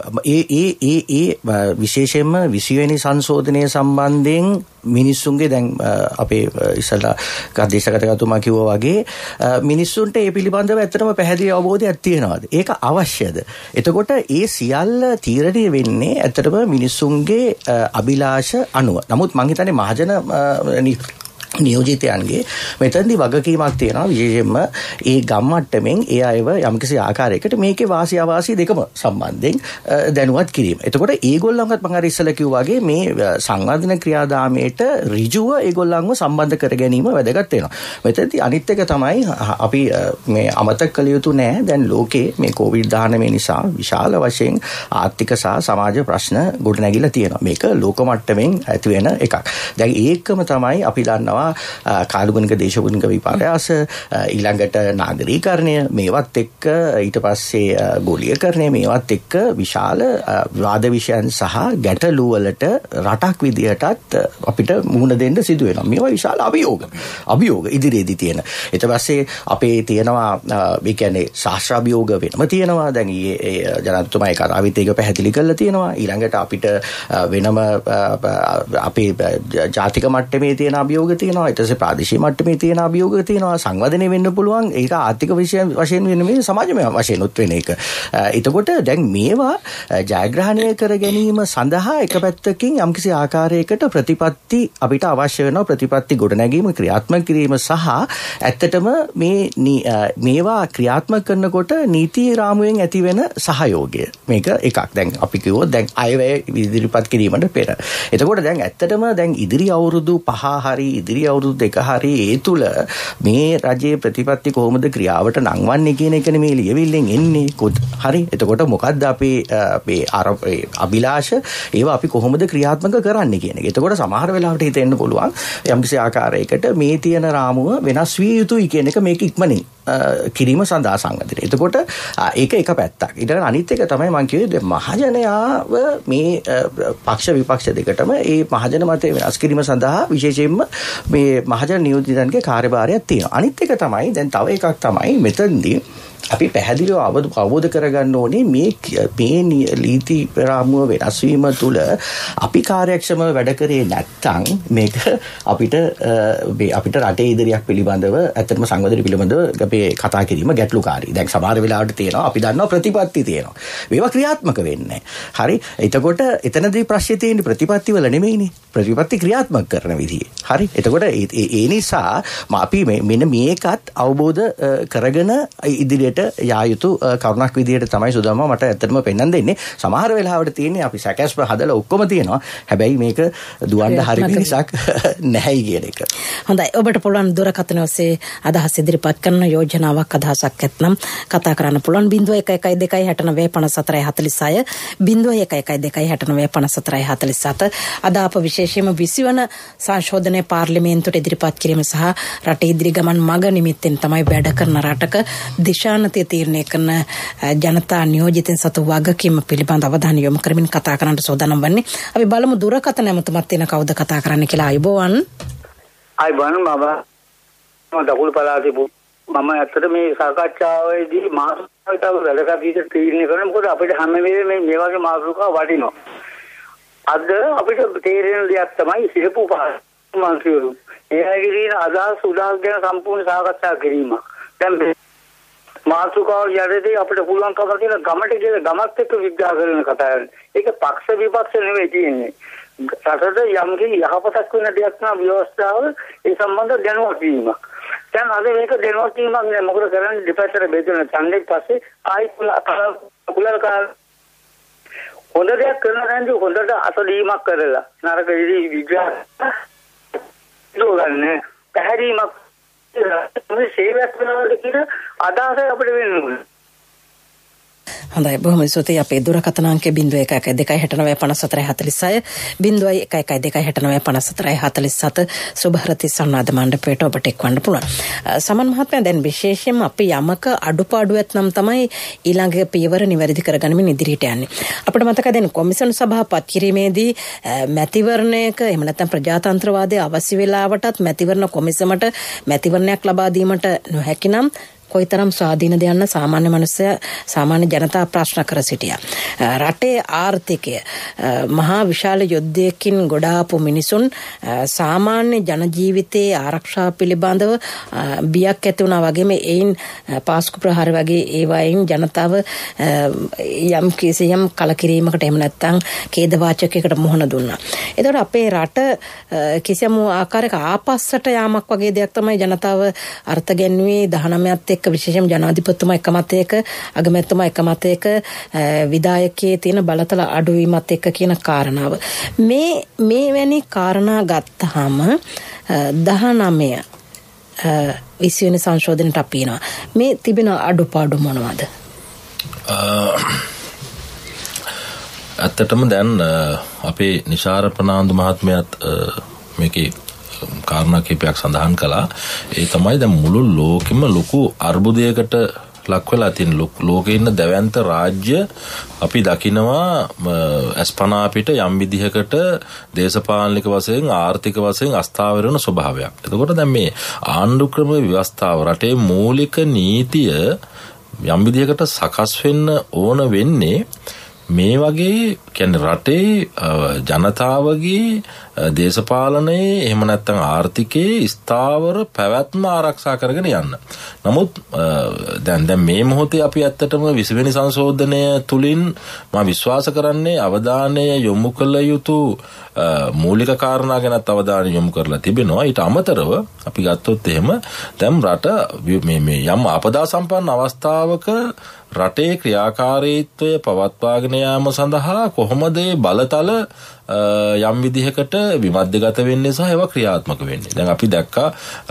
ඒ විශේෂයෙන්ම 20 වෙනි සංශෝධනය සම්බන්ධයෙන් මිනිස්සුන්ගේ දැන් අපේ ඉස්සලා දේශකතුමා කිව්වා වගේ මිනිස්සුන්ට ඒ පිළිබඳව ඇත්තටම පැහැදිලි අවබෝධයක් තියෙනවාද? ඒක අවශ්‍යද? එතකොට ඒ සියල්ල තීරණය වෙන්නේ ඇත්තටම මිනිස්සුන්ගේ අභිලාෂ අනුව. නමුත් මං හිතන්නේ මහජන නියෝජිතයන්ගේ මෙතනදී වගකීමක් තියෙනවා විශේෂයෙන්ම ඒ ගම්මට්ටමින් ඒ අයව යම්කිසි ආකාරයකට මේකේ වාසි අවාසි දෙකම සම්බන්ධයෙන් දැනුවත් කිරීම. එතකොට ඒගොල්ලන්වත් මම අර ඉස්සෙල්ලා කිව්වා වගේ මේ සංවර්ධන ක්‍රියාදාමයට ඍජුව ඒගොල්ලන්ව සම්බන්ධ කර ගැනීම වැදගත් වෙනවා. මෙතනදී අනිත් එක තමයි අපි මේ අමතක කළ යුතු නෑ දැන් ලෝකේ මේ COVID-19 නිසා විශාල වශයෙන් ආර්ථික සහ සමාජ ප්‍රශ්න ගොඩනැගිලා තියෙනවා. මේක ලෝක මට්ටමින් ඇති වෙන එකක්. දැන් ඒකම තමයි අපි දන්නවා කාර්බනික දේශගුණික විපර්යාස ඊළඟට නාගරීකරණය මේවත් එක්ක ඊට පස්සේ ගෝලීයකරණය මේවත් එක්ක විශාල වාද විෂයන් සහ ගැටලු වලට රටක් විදියටත් අපිට මුහුණ දෙන්න සිදු වෙනවා. මේවා විශාල අභියෝග ඉදිරියේදී තියෙන. ඊට පස්සේ අපේ තියෙනවා මේ කියන්නේ ශාස්ත්‍ර අභියෝග වෙනම තියෙනවා. දැන් ඊයේ ජනතුමා ඒ කතාවෙත් ඒක පැහැදිලි කරලා තියෙනවා. ඊළඟට අපිට වෙනම අපේ ජාතික මට්ටමේ තියෙන අභියෝග තියෙනවා. ඊට පස්සේ ප්‍රාදේශීය මට්ටමේ තියෙන අභියෝග තියෙනවා. සංවර්ධනය වෙන්න පුළුවන්. ඒක ආර්ථික වශයෙන් වෙන මේ සමාජමය වශයෙන් උත් වෙන එක. එතකොට දැන් මේවා ජයග්‍රහණය කර ගැනීම සඳහා එක පැත්තකින් යම්කිසි ආකාරයකට ප්‍රතිපත්ති අපිට අවශ්‍ය වෙනවා. ප්‍රතිපත්ති ගොඩනැගීම ක්‍රියාත්මක කිරීම සහ ඇත්තටම මේවා ක්‍රියාත්මක කරනකොට නීති රාමුවෙන් ඇති වෙන සහයෝගය. මේක එකක්. දැන් අපි කිව්වොත් දැන් අයවැය ඉදිරිපත් කිරීමට පෙර. එතකොට දැන් ඇත්තටම දැන් ඉදිරි අවුරුදු 5 හරි ඉදිරි අවුරුදු 2 හරි ඒ තුල මේ රජයේ ප්‍රතිපත්ති කොහොමද ක්‍රියාවට නංවන්නේ කියන එකනේ මේ ලියවිල්ලෙන් එන්නේ. හරි. එතකොට මොකද්ද අපේ අභිලාෂ ඒවා අපි කොහොමද ක්‍රියාත්මක කරන්නේ කියන එක. එතකොට සමහර වෙලාවට හිතෙන්න පුළුවන් යම්කිසි ආකාරයකට මේ තියෙන රාමුව වෙනස් විය යුතුයි කියන එක මේක ඉක්මනින් කිරීම සඳහා සංගතන. එතකොට ඒක එක පැත්තක්. ඊට අනිත් එක තමයි මම කිව්වේ මහජනයාව මේ පක්ෂ විපක්ෂ දෙකටම ඒ මහජන මතය වෙනස් කිරීම සඳහා විශේෂයෙන්ම මේ මහජන නියෝජිතයන්ගේ කාර්යභාරයක් තියෙනවා. අනිත් එක තමයි දැන් තව එකක් තමයි මෙතනදී අපි පැහැදිලිව අවබෝධ කරගන්න ඕනේ මේ නීති රාමුව වෙනස් වීම තුළ අපි කාර්යක්ෂමව වැඩ කරේ නැත්නම් මේක අපිට රටේ ඉදිරියක් පිළිබඳව ඇත්තටම සංවර්ධනය පිළිබඳව අපේ කතා කිරීම ගැටලුකාරී. දැන් සමහර වෙලාවට තියෙනවා අපි දන්නවා ප්‍රතිපත්ති තියෙනවා. මේවා ක්‍රියාත්මක වෙන්නේ නැහැ. හරි. එතකොට එතනදී ප්‍රශ්නේ තියෙන්නේ ප්‍රතිපත්ති වල නෙමෙයිනේ. ප්‍රතිපත්ති ක්‍රියාත්මක කරන විදිහේ. හරි. එතකොට ඒ නිසා අපි මෙන්න මේකත් අවබෝධ කරගෙන ඉදිරියට යා යුතු කරුණක් විදියට තමයි සුදම්මා මට ඇත්තටම පෙන්වන්න දෙන්නේ. සමහර වෙලාවට තියෙන්නේ අපි සැකස්ප හදලා ඔක්කොම තියෙනවා. හැබැයි මේක දුවන්න හරි පිරිසක් නැහැයි කියන එක. හොඳයි. ඔබට පුළුවන් දුරකථන ඔස්සේ අදහස් ඉදිරිපත් කරන යෝජනාවක් අදහසක් ඇතනම් කතා කරන්න පුළුවන් 0112695446 0112695447. අද අප විශේෂයෙන්ම 20 වන සංශෝධනයේ පාර්ලිමේන්තුවට ඉදිරිපත් කිරීම සහ රට ඉදිරි ගමන් මඟ නිමිත්තෙන් තමයි වැඩ කරන රටක දිශානතිය තීරණය කරන ජනතා නියෝජිතයන් සතු වගකීම පිළිබඳ අවධානය යොමු කරමින් කතා කරන්න සූදානම් වන්නේ. අපි බලමු දුරකථන ඇමතුමක් තියෙන කවුද කතා කරන්න කියලා. අයබෝවන්. අයබෝවන් බබා. දකුණු පළාතේ මම ඇත්තට මේ සාකච්ඡාවේදී මාතෘකාවට වැඩකට විදිහට තීරණය කරනවා. මොකද අපිට හැම වෙලේම මේ වගේ මාතෘකා වටිනවා. අද අපිට තේරෙන දෙයක් තමයි සිරපු මන්ත්‍රීවරු ඒ අයගේ තියෙන අදහස් උදාහරණ ගැන සම්පූර්ණ සාකච්ඡා කිරීමක්. දැන් මාතෘකාව යටතේ අපිට පුළුවන්කම තියෙන ගමට කියලා ගමත් එක්ක විග්‍රහ කරන කතාවක්. ඒක පක්ෂ විපක්ෂ නෙවෙයි තියෙන්නේ. රටට යම්කිසි යහපතක් වෙන දෙයක් නම් ව්‍යවස්ථාව ඒ සම්බන්ධ දැනුවත් වීමක්. දැන් අද මේක දැනුවත් වීමක් නේ මොකද කරන්නේ දෙපැත්තට බෙදෙන ඡන්දෙත් පස්සේ ආයි කුලල්කාර හොඳ දෙයක් කරන රැඳි හොඳට අතදීමක් කරලා නරක විග්‍රහ ලෝගන්නේ පැහැදීමක් මේ සේවයක් කරනවාද කියන අදහස අපිට වෙන්න ඕනේ. හොඳයි බොහොම ස්තුතියි. අපේ දුරකථන අංකය 0112695446 0112695447 සුභාරති සංවාද මණ්ඩපයට ඔබට එක්වන්න පුළුවන්. සමන් මහත්මයා දැන් විශේෂයෙන්ම අපි යමක අඩුපාඩුවක් නම් තමයි ඊළඟ පියවර නිවැරදි කරගනිමින් ඉදිරියට යන්නේ. අපිට මතකයි දැන් කොමිසම් සභාව පත් කිරීමේදී මැතිවරණයක එහෙම නැත්නම් ප්‍රජාතන්ත්‍රවාදයේ අවශ්‍ය වෙලාවටත් මැතිවරණ කොමිසමට මැතිවරණයක් ලබා දීමට නොහැකි නම් කොයිතරම් ස්වාධීනද යන්න සාමාන්‍ය මනුස්සය සාමාන්‍ය ජනතා ප්‍රශ්න කර සිටියා. රටේ ආර්ථිකය මහා විශාල යුද්ධයකින් ගොඩාපු මිනිසුන් සාමාන්‍ය ජන ජීවිතයේ ආරක්ෂා පිළිබඳව බියක් ඇති වුණා වගේම එයින් පාස්කු ප්‍රහාර වගේ ඒවායින් ජනතාව යම් කිසියම් කලකිරීමකට එහෙම නැත්නම් ඛේද වාචකයකට මුහුණ දුන්නා. ඒතකොට අපේ රට කිසියම් ආකාරයක ආපස්සට යාමක් වගේ දෙයක් තමයි ජනතාව අර්ථ ගැන්වුවේ 19ත් විශේෂම ජනාධිපතිතුමා එක මතයක අගමැතිතුමා එක මතයක විධායකයේ තියෙන බලතල අඩුවීමත් එක්ක කියන කාරණාව මේ වැනි කාරණා ගත්තාම 19 20 වෙනි සංශෝධනයට අපිනවා මේ තිබෙන අඩුපාඩු මොනවද? ඇත්තටම දැන් අපේ නිශාර ප්‍රනාන්දු මහත්මයාත් මේකේ කාරණා කිහිපයක් සඳහන් කළා. ඒ තමයි දැන් මුළු ලෝකෙම ලොකු අර්බුදයකට ලක් වෙලා තියෙන ලෝකේ ඉන්න දැවැන්ත රාජ්‍ය අපි දකිනවා අස්පනා පිට යම් විදිහකට දේශපාලනික වශයෙන් ආර්ථික වශයෙන් අස්ථාවර වෙන ස්වභාවයක්. එතකොට දැන් මේ ආණ්ඩු ක්‍රම ව්‍යවස්ථාව රටේ මූලික නීතිය යම් විදිහකට සකස් වෙන්න ඕන වෙන්නේ මේ වගේ කියන්නේ රටේ ජනතාවගේ දේශපාලනයේ එහෙම නැත්නම් ආර්ථිකයේ ස්ථාවර පැවැත්ම ආරක්ෂා කරගෙන යන්න. නමුත් දැන් මේ මොහොතේ අපි ඇත්තටම 20 වෙනි සංශෝධනය තුලින් මම විශ්වාස කරන්නේ අවධානය යොමු කළ යුතු මූලික කාරණා ගැනත් අවධානය යොමු කරලා තිබෙනවා. ඊට අමතරව අපි ගත්තොත් එහෙම දැන් රට මේ යම් ආපදා සම්පන්න අවස්ථාවක රටේ ක්‍රියාකාරීත්වය පවත්වාගෙන යාම සඳහා කොහොමද බලතල යම් විදිහකට විමධ්‍යගත වෙන්නේ සහ ඒවා ක්‍රියාත්මක වෙන්නේ. දැන් අපි දැක්කා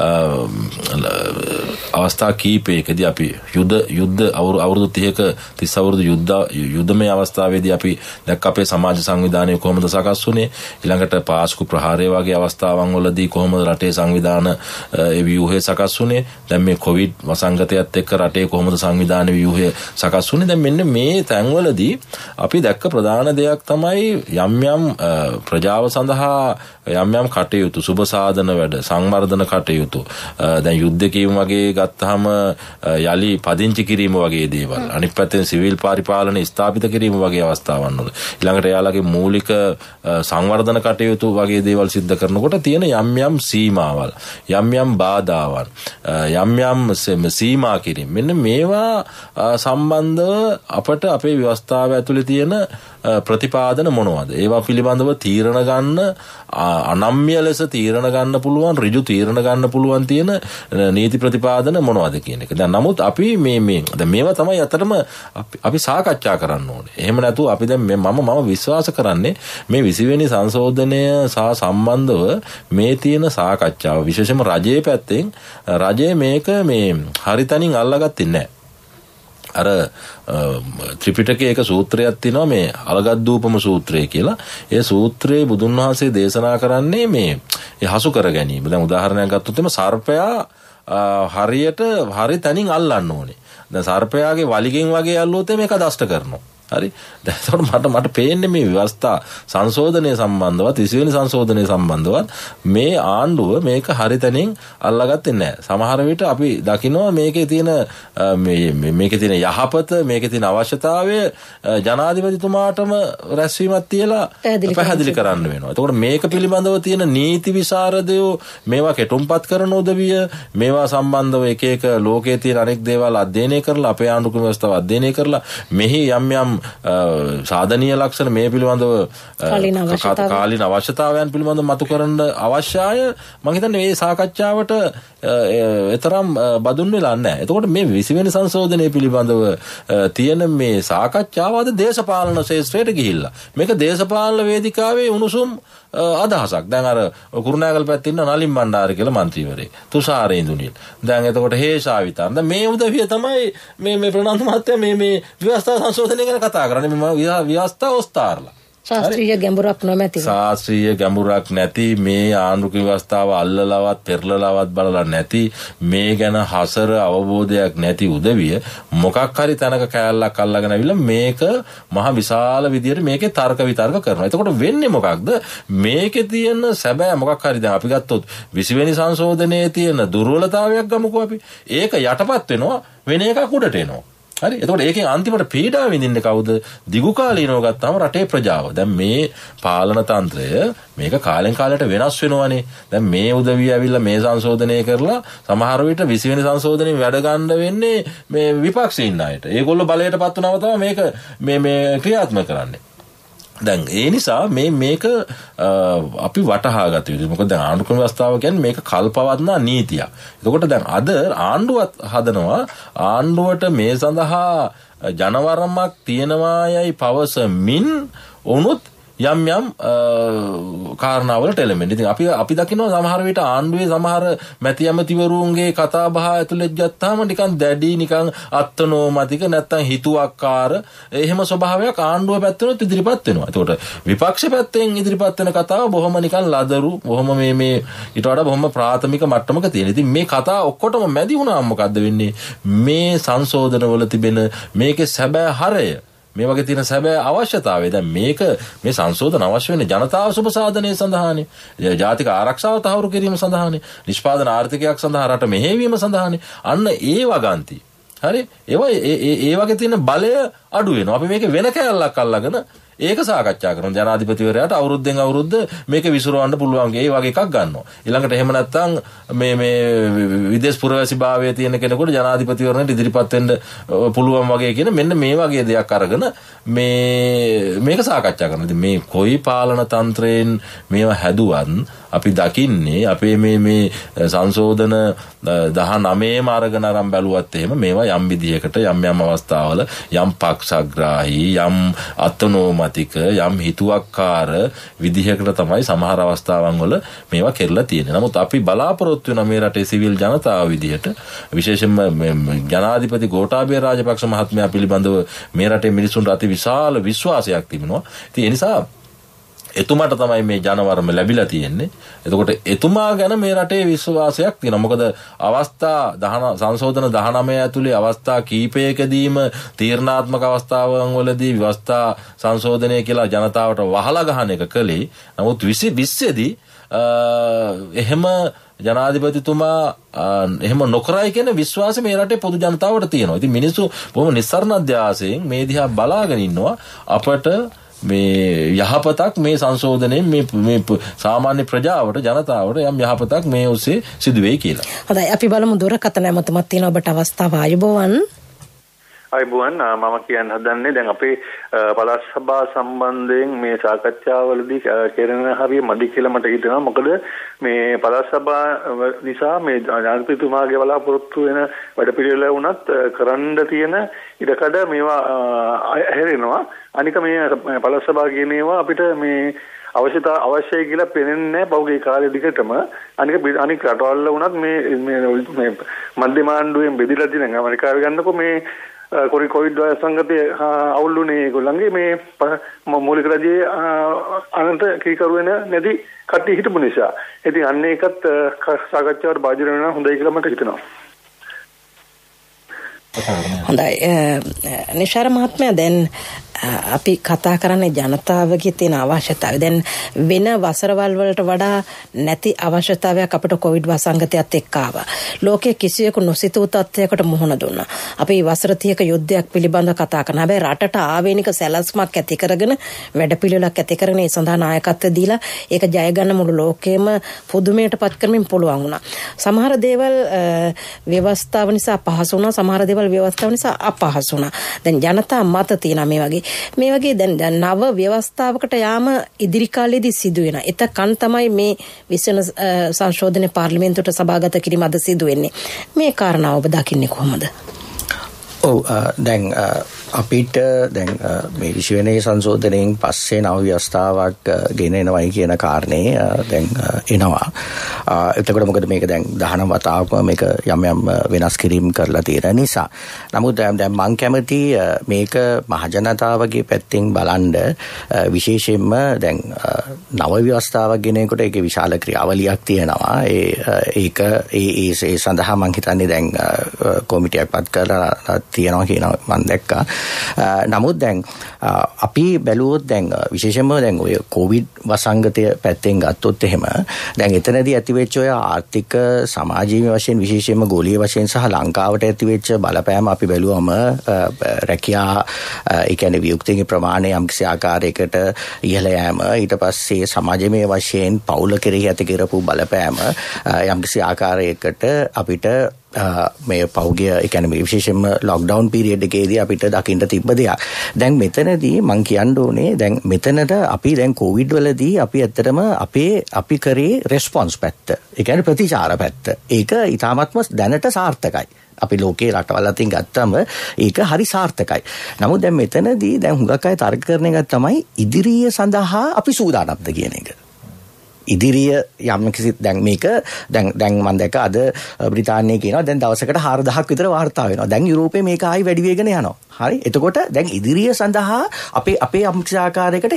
අවස්ථා කීපයකදී අපි යුද්ධ අවුරුදු 30ක 30 අවුරුදු යුද්ධමය අවස්ථාවේදී අපි දැක්ක අපේ සමාජ සංවිධානය කොහොමද සකස් වුනේ. ඊළඟට පාස්කු ප්‍රහාරය වගේ අවස්ථාවන් වලදී කොහොමද රටේ සංවිධාන ඒ ව්‍යුහය සකස් වුනේ. දැන් මේ කොවිඩ් වසංගතයත් එක්ක රටේ කොහොමද සංවිධාන ව්‍යුහය සකස් වුනේ. දැන් මෙන්න මේ තැන්වලදී අපි දැක්ක ප්‍රධාන දෙයක් තමයි යම් ප්‍රජාව සඳහා යම් කටයුතු සුබ සාධන වැඩ සංවර්ධන කටයුතු දැන් යුද්ධකීම් වගේ ගත්තාම යලි පදිංචි කිරීම වගේ දේවල් අනිත් පැත්තෙන් සිවිල් පරිපාලන ස්ථාපිත කිරීම වගේ අවස්ථාවන් වල ඊළඟට එයාලගේ මූලික සංවර්ධන කටයුතු වගේ දේවල් සිද්ධ කරනකොට තියෙන යම් සීමාවල් යම් බාධාවන් යම් සීමා කිරීම මෙන්න මේවා සම්බන්ධව අපට අපේ ව්‍යවස්ථාව ඇතුලේ තියෙන ප්‍රතිපාදන මොනවද? ඒවා පිළිබඳව තීරණ ගන්න අනම්‍ය ලෙස තීරණ ගන්න පුළුවන් ඍජු තීරණ ගන්න පුළුවන් තියෙන නීති ප්‍රතිපාදන මොනවද කියන එක. දැන් නමුත් අපි දැන් මේවා තමයි අතරම අපි සාකච්ඡා කරන්න ඕනේ. එහෙම නැතුව අපි දැන් මම විශ්වාස කරන්නේ මේ 20 වෙනි සංශෝධනය සහ සම්බන්ධව මේ තියෙන සාකච්ඡාව විශේෂයෙන්ම රජයේ පැත්තෙන් රජය මේක මේ හරිතනින් අල්ලගත්තේ නැහැ. අර ත්‍රිපිටකයේ එක සූත්‍රයක් තියෙනවා මේ අලගද්දූපම සූත්‍රය කියලා. ඒ සූත්‍රයේ බුදුන් වහන්සේ දේශනා කරන්නේ මේ හසු කර ගැනීම. දැන් උදාහරණයක් ගත්තොත් එimhe සර්පයා හරියට හරි තැනින් අල්ලන්න ඕනේ. දැන් සර්පයාගේ වලිගෙන් වගේ අල්ලුවොත් මේක දෂ්ට කරනවා. හරි. දැන් මට පේන්නේ මේ ව්‍යවස්ථා සංශෝධනය සම්බන්ධවත් 20 වෙනි සංශෝධනය සම්බන්ධවත් මේ ආණ්ඩුව මේක හරිතනින් අල්ලගත්තේ නැහැ. සමහර විට අපි දකිනවා මේකේ තියෙන යහපත මේකේ තියෙන අවශ්‍යතාවය ජනාධිපතිතුමාටම රැස්වීමක් තියලා පැහැදිලි කරන්න වෙනවා. එතකොට මේක පිළිබඳව තියෙන නීති විශාරදයෝ මේවා කෙටුම්පත් කරන උදවිය මේවා සම්බන්ධව එක ලෝකයේ තියෙන අනෙක් දේවල් අධ්‍යයනය කරලා අපේ ආණ්ඩුක්‍රම ව්‍යවස්ථාව අධ්‍යයනය කරලා මෙහි යම් සාධනීය ලක්ෂණ මේ පිළිබඳව කාලීන අවශ්‍යතාවයන් පිළිබඳව මතු කරන්න අවශ්‍යය මම හිතන්නේ මේ සාකච්ඡාවට එතරම් බදුන් වෙලා නැහැ. එතකොට මේ 20 වෙනි සංශෝධනය පිළිබඳව තියෙන මේ සාකච්ඡාව අද දේශපාලන ශාස්ත්‍රයට ගිහිල්ලා මේක දේශපාලන වේදිකාවේ උණුසුම් අදහසක්. දැන් අර කුරුණෑගල පැත්තේ ඉන්න නලින් බණ්ඩාර කියලා മന്ത്രിවරයෙක් තුෂාර ඉන්දුනිල්. දැන් එතකොට හේෂාවිතාන්. දැන් මේ උදවිය තමයි මේ ප්‍රනාන්දු මහත්තයා මේ ව්‍යවස්ථා සංශෝධනය ගැන කතා කරන්නේ. මේ ව්‍යවස්ථා ඔස්තාරලා. ශාස්ත්‍රීය ගැඹුරක් නොමැති. ශාස්ත්‍රීය ගැඹුරක් නැති මේ ආණ්ඩුක ව්‍යවස්ථාව අල්ලලවත් පෙරලලවත් බලලා නැති මේ ගැන හසර අවබෝධයක් නැති උදවිය මොකක් හරි තැනක කෑල්ලක් අල්ලගෙන අවිල්ලා මේක මහ විශාල විදියට මේකේ තර්ක විතර්ක කරනවා. එතකොට වෙන්නේ මොකක්ද? මේකේ තියෙන සැබෑ මොකක් හරි දැන් අපි ගත්තොත් 20 වෙනි සංශෝධනයේ තියෙන දුර්වලතාවයක් ගමුකෝ අපි. ඒක යටපත් වෙනවා වෙන එකක් උඩට එනවා. හරි. එතකොට ඒකෙන් අන්තිමට පීඩා විඳින්නේ කවුද? දිගු කාලීනව ගත්තාම රටේ ප්‍රජාව. දැන් මේ පාලන තන්ත්‍රය මේක කාලෙන් කාලයට වෙනස් වෙනවනේ. දැන් මේ උදවිය ඇවිල්ලා මේ සංශෝධනය කරලා සමහර විට 20 වෙනි සංශෝධනයෙන් වැඩ ගන්න වෙන්නේ මේ විපක්ෂේ ඉන්න අයට. ඒගොල්ලෝ බලයටපත් වුණාම තමයි මේක මේ ක්‍රියාත්මක කරන්නේ. දැන් ඒ නිසා මේක අපි වටහා ගත යුතුයි. මොකද දැන් ආණ්ඩුක්‍රම ව්‍යවස්ථාව කියන්නේ මේක කල්පවත්නා නීතියක්. එතකොට දැන් අද ආණ්ඩුවත් හදනවා ආණ්ඩුවට මේ සඳහා ජනවරමක් තියනවායයි පවසමින් උනුත් යම් කාරණාවලට එළඹෙන්න. ඉතින් අපි දකිනවා සමහර විට ආණ්ඩුවේ සමහර මැති ඇමතිවරුන්ගේ කතා බහ ඇතුළත් ගත්තාම නිකන් දැඩි නිකන් අත්නෝමතික නැත්තම් හිතුවක්කාර එහෙම ස්වභාවයක් ආණ්ඩුව පැත්තෙනුත් ඉදිරිපත් වෙනවා. ඒකට විපක්ෂ පැත්තෙන් ඉදිරිපත් වෙන කතාව බොහොම නිකන් ලදරු බොහොම මේ ඊට වඩා බොහොම ප්‍රාථමික මට්ටමක තියෙන. ඉතින් මේ කතා ඔක්කොටම මැදි වුණාම මොකද්ද වෙන්නේ? මේ සංශෝධනවල තිබෙන මේකේ සැබෑ හරය මේ වගේ තියෙන සැබෑ අවශ්‍යතාවය දැන් මේ සංශෝධන අවශ්‍ය වෙන්නේ ජනතාව සුබ සාධනය සඳහානේ. ජාතික ආරක්ෂාව තහවුරු කිරීම සඳහානේ. නිෂ්පාදන ආර්ථිකයක් සඳහා රට මෙහෙයවීම සඳහානේ. අන්න ඒ වගන්ති. හරි? ඒ වගේ තියෙන බලය අඩු වෙනවා. අපි මේක වෙන කැලලක් අල්ලගෙන ඒක සාකච්ඡා කරනවා. ජනාධිපතිවරයාට අවුරුද්දෙන් අවුරුද්ද මේක විසිරවන්න පුළුවන් ඒ වගේ එකක් ගන්නවා. ඊළඟට එහෙම නැත්නම් මේ විදේශ පුරවැසි භාවයේ තියෙන කෙනෙකුට ජනාධිපතිවරණයට ඉදිරිපත් වෙන්න පුළුවන් වගේ කියන මෙන්න මේ වගේ දෙයක් අරගෙන මේක සාකච්ඡා කරනවා. ඉතින් මේ කොයි පාලන තන්ත්‍රයෙන් මේවා හැදුවත් අපි දකින්නේ අපේ මේ සංශෝධන 19ම අරගෙන අරන් බැලුවත් එහෙම මේවා යම් විදියකට යම් අවස්ථාවල යම් පක්ෂග්‍රාහී යම් අත්නෝමතික යම් හිතුවක්කාර විදිහකට තමයි සමහර අවස්ථාවන් වල මේවා කෙරලා තියෙන්නේ. නමුත් අපි බලාපොරොත්තු වෙන මේ රටේ සිවිල් ජනතාව විදිහට විශේෂයෙන්ම ජනාධිපති ගෝඨාභය රාජපක්ෂ මහත්මයා පිළිබඳව මේ රටේ මිනිසුන්ට අති විශාල විශ්වාසයක් තිබෙනවා. ඉතින් ඒ නිසා එතුමාට තමයි මේ ජනවරම ලැබිලා තියෙන්නේ. එතකොට එතුමා ගැන මේ රටේ විශ්වාසයක් තියෙනවා. මොකද අවස්ථා සංශෝධන 19 ඇතුලේ අවස්ථා කීපයකදීම තීරණාත්මක අවස්ථාවන් වලදී ව්‍යවස්ථා සංශෝධනය කියලා ජනතාවට වහලා ගහන එක කළේ. නමුත් 20 දී එහෙම ජනාධිපතිතුමා එහෙම නොකරයි කියන විශ්වාසය මේ රටේ පොදු ජනතාවට තියෙනවා. ඉතින් මිනිස්සු බොහොම නිස්සරණ අධ්‍යාසයෙන් මේ දිහා බලාගෙන ඉන්නවා. අපට මේ යහපතක් මේ සංශෝධනයෙන් මේ සාමාන්‍ය ප්‍රජාවට ජනතාවට යම් යහපතක් මේ ඔස්සේ සිදු වෙයි කියලා. හොඳයි අපි බලමු දුරකථන ඇමතුමක් තියෙන ඔබට අවස්ථාව ආයුබෝවන්. අයිබුවන් මම කියන්න හදන්නේ දැන් අපේ පළාත් සභා සම්බන්ධයෙන් මේ සාකච්ඡාවලදී කෙරෙන හරිය මදි කියලා මට හිතෙනවා. මොකද මේ පළාත් සභා නිසා මේ ජනාධිපතිතුමාගේ බලාපොරොත්තු වෙන වැඩපිළිවෙල වුණත් කරන්න තියෙන ඉඩකඩ මේවා හැරෙනවා. අනික මේ පළාත් සභා කියන ඒවා අපිට මේ අවශ්‍යයි කියලා පේන්නේ නැහැ පෞගේ කාලෙ දිගටම. අනික රටවල් වුණත් මේ මධ්‍යම ආණ්ඩුවෙන් බෙදිලා තියෙන ඇමරිකාවේ ගන්නකො මේ කොවිඩ් සංගතයේ අවුල්ුනේ ඒගොල්ලන්ගේ මේ මූලික රජයේ අනන්ත කීකරු වෙන නැති කට්ටිය හිටපු නිසා. ඉතින් අන්න ඒකත් සාකච්ඡාවට භාජනය වෙනවා හොඳයි කියලා මට හිතෙනවා. හොඳයි නිශාර මහත්මයා දැන් අපි කතා කරන්නේ ජනතාවගේ තියෙන අවශ්‍යතාවය. දැන් වෙන වසරවල් වලට වඩා නැති අවශ්‍යතාවයක් අපිට කොවිඩ් වසංගතයත් එක්ක ආවා. ලෝකයේ කිසියෙකු නොසිතූ තත්ත්වයකට මුහුණ දුන්නා. අපි වසර 30ක යුද්ධයක් පිළිබඳව කතා කරනවා. හැබැයි රටට ආවේනික සැලැස්මක් ඇති කරගෙන වැඩපිළිවෙලක් ඇති කරගෙන ඒ සඳහා නායකත්වය දීලා ඒක ජය ගන්න මුළු ලෝකෙම පුදුමයටපත් කරමින් පුළුවන් වුණා. සමහර දේවල් ව්‍යවස්ථාව නිසා පහසු වුණා. සමහර දේවල් ව්‍යවස්ථාව නිසා අපහසු වුණා. දැන් ජනතා මත තියෙන මේ වගේ මේ වගේ දැන් නව ව්‍යවස්ථාවකට යාම ඉදිරි කාලයේදී සිදු වෙනවා. එතකන් තමයි මේ විසන සංශෝධන පාර්ලිමේන්තුවට සභාගත කිරීම අද සිදු වෙන්නේ. මේ කාරණාව ඔබ දකින්නේ කොහොමද? දැන් අපිට දැන් මේ විශ්වවිද්‍යාලයේ සංශෝධනයෙන් පස්සේ නව ව්‍යවස්ථාවක් ගෙන එනවයි කියන කාරණේ දැන් එනවා. එතකොට මොකද මේක දැන් 19 වතාවක මේක යම් වෙනස් කිරීම් කරලා තියෙන නිසා. නමුත් දැන් මම කැමති මේක මහජනතාවගේ පැත්තෙන් බලන්න විශේෂයෙන්ම දැන් නව ව්‍යවස්ථාවක් ගෙනනකොට ඒකේ විශාල ක්‍රියාවලියක් තියෙනවා. ඒ සඳහා මම හිතන්නේ දැන් කොමිටියක් පත් කරලා තියෙනවා කියනවා මම දැක්කා. නමුත් දැන් අපි බැලුවොත් දැන් විශේෂයෙන්ම දැන් ඔය කොවිඩ් වසංගතය පැත්තෙන් ගත්තොත් එහෙම දැන් එතනදී ඇතිවෙච්ච ඔය ආර්ථික සමාජීය වශයෙන් විශේෂයෙන්ම ගෝලීය වශයෙන් සහ ලංකාවට ඇතිවෙච්ච බලපෑම අපි බැලුවම රැකියා ඒ කියන්නේ වියුක්තිගේ ප්‍රමාණය යම්කිසි ආකාරයකට ඉහළ යෑම ඊට පස්සේ සමාජමය වශයෙන් පවුල කෙරෙහි ඇති කරපු බලපෑම යම්කිසි ආකාරයකට අපිට මේ පෞගිය ඒ කියන්නේ විශේෂයෙන්ම ලොක්ඩවුන් පීරියඩ් එකේදී අපිට දකින්න තිබ්බ දෙයක්. දැන් මෙතනදී මම කියන්න ඕනේ දැන් මෙතනට අපි දැන් කොවිඩ් වලදී අපි ඇත්තටම අපි කරේ රෙස්පොන්ස් පැත්ත. ඒ කියන්නේ ප්‍රතිචාර පැත්ත. ඒක ඊටාත්ම දැනට සාර්ථකයි. අපි ලෝකේ රටවල් අතින් ගත්තම ඒක හරි සාර්ථකයි. නමුත් දැන් මෙතනදී දැන් හුඟක් අය තර්ක කරන එක තමයි ඉදිරිය සඳහා අපි සූදානම්ද කියන එක. ඉදිරිය යම් කිසි දැන් මේක දැන් මම දැක්ක අද බ්‍රිතාන්‍යයේ කියනවා දැන් දවසකට 4000ක් විතර වාර්තා වෙනවා. දැන් යුරෝපයේ මේක ආයි වැඩි වෙගෙන යනවා. හරි. එතකොට දැන් ඉදිරිය සඳහා අපේ යම් කිසි ආකාරයකට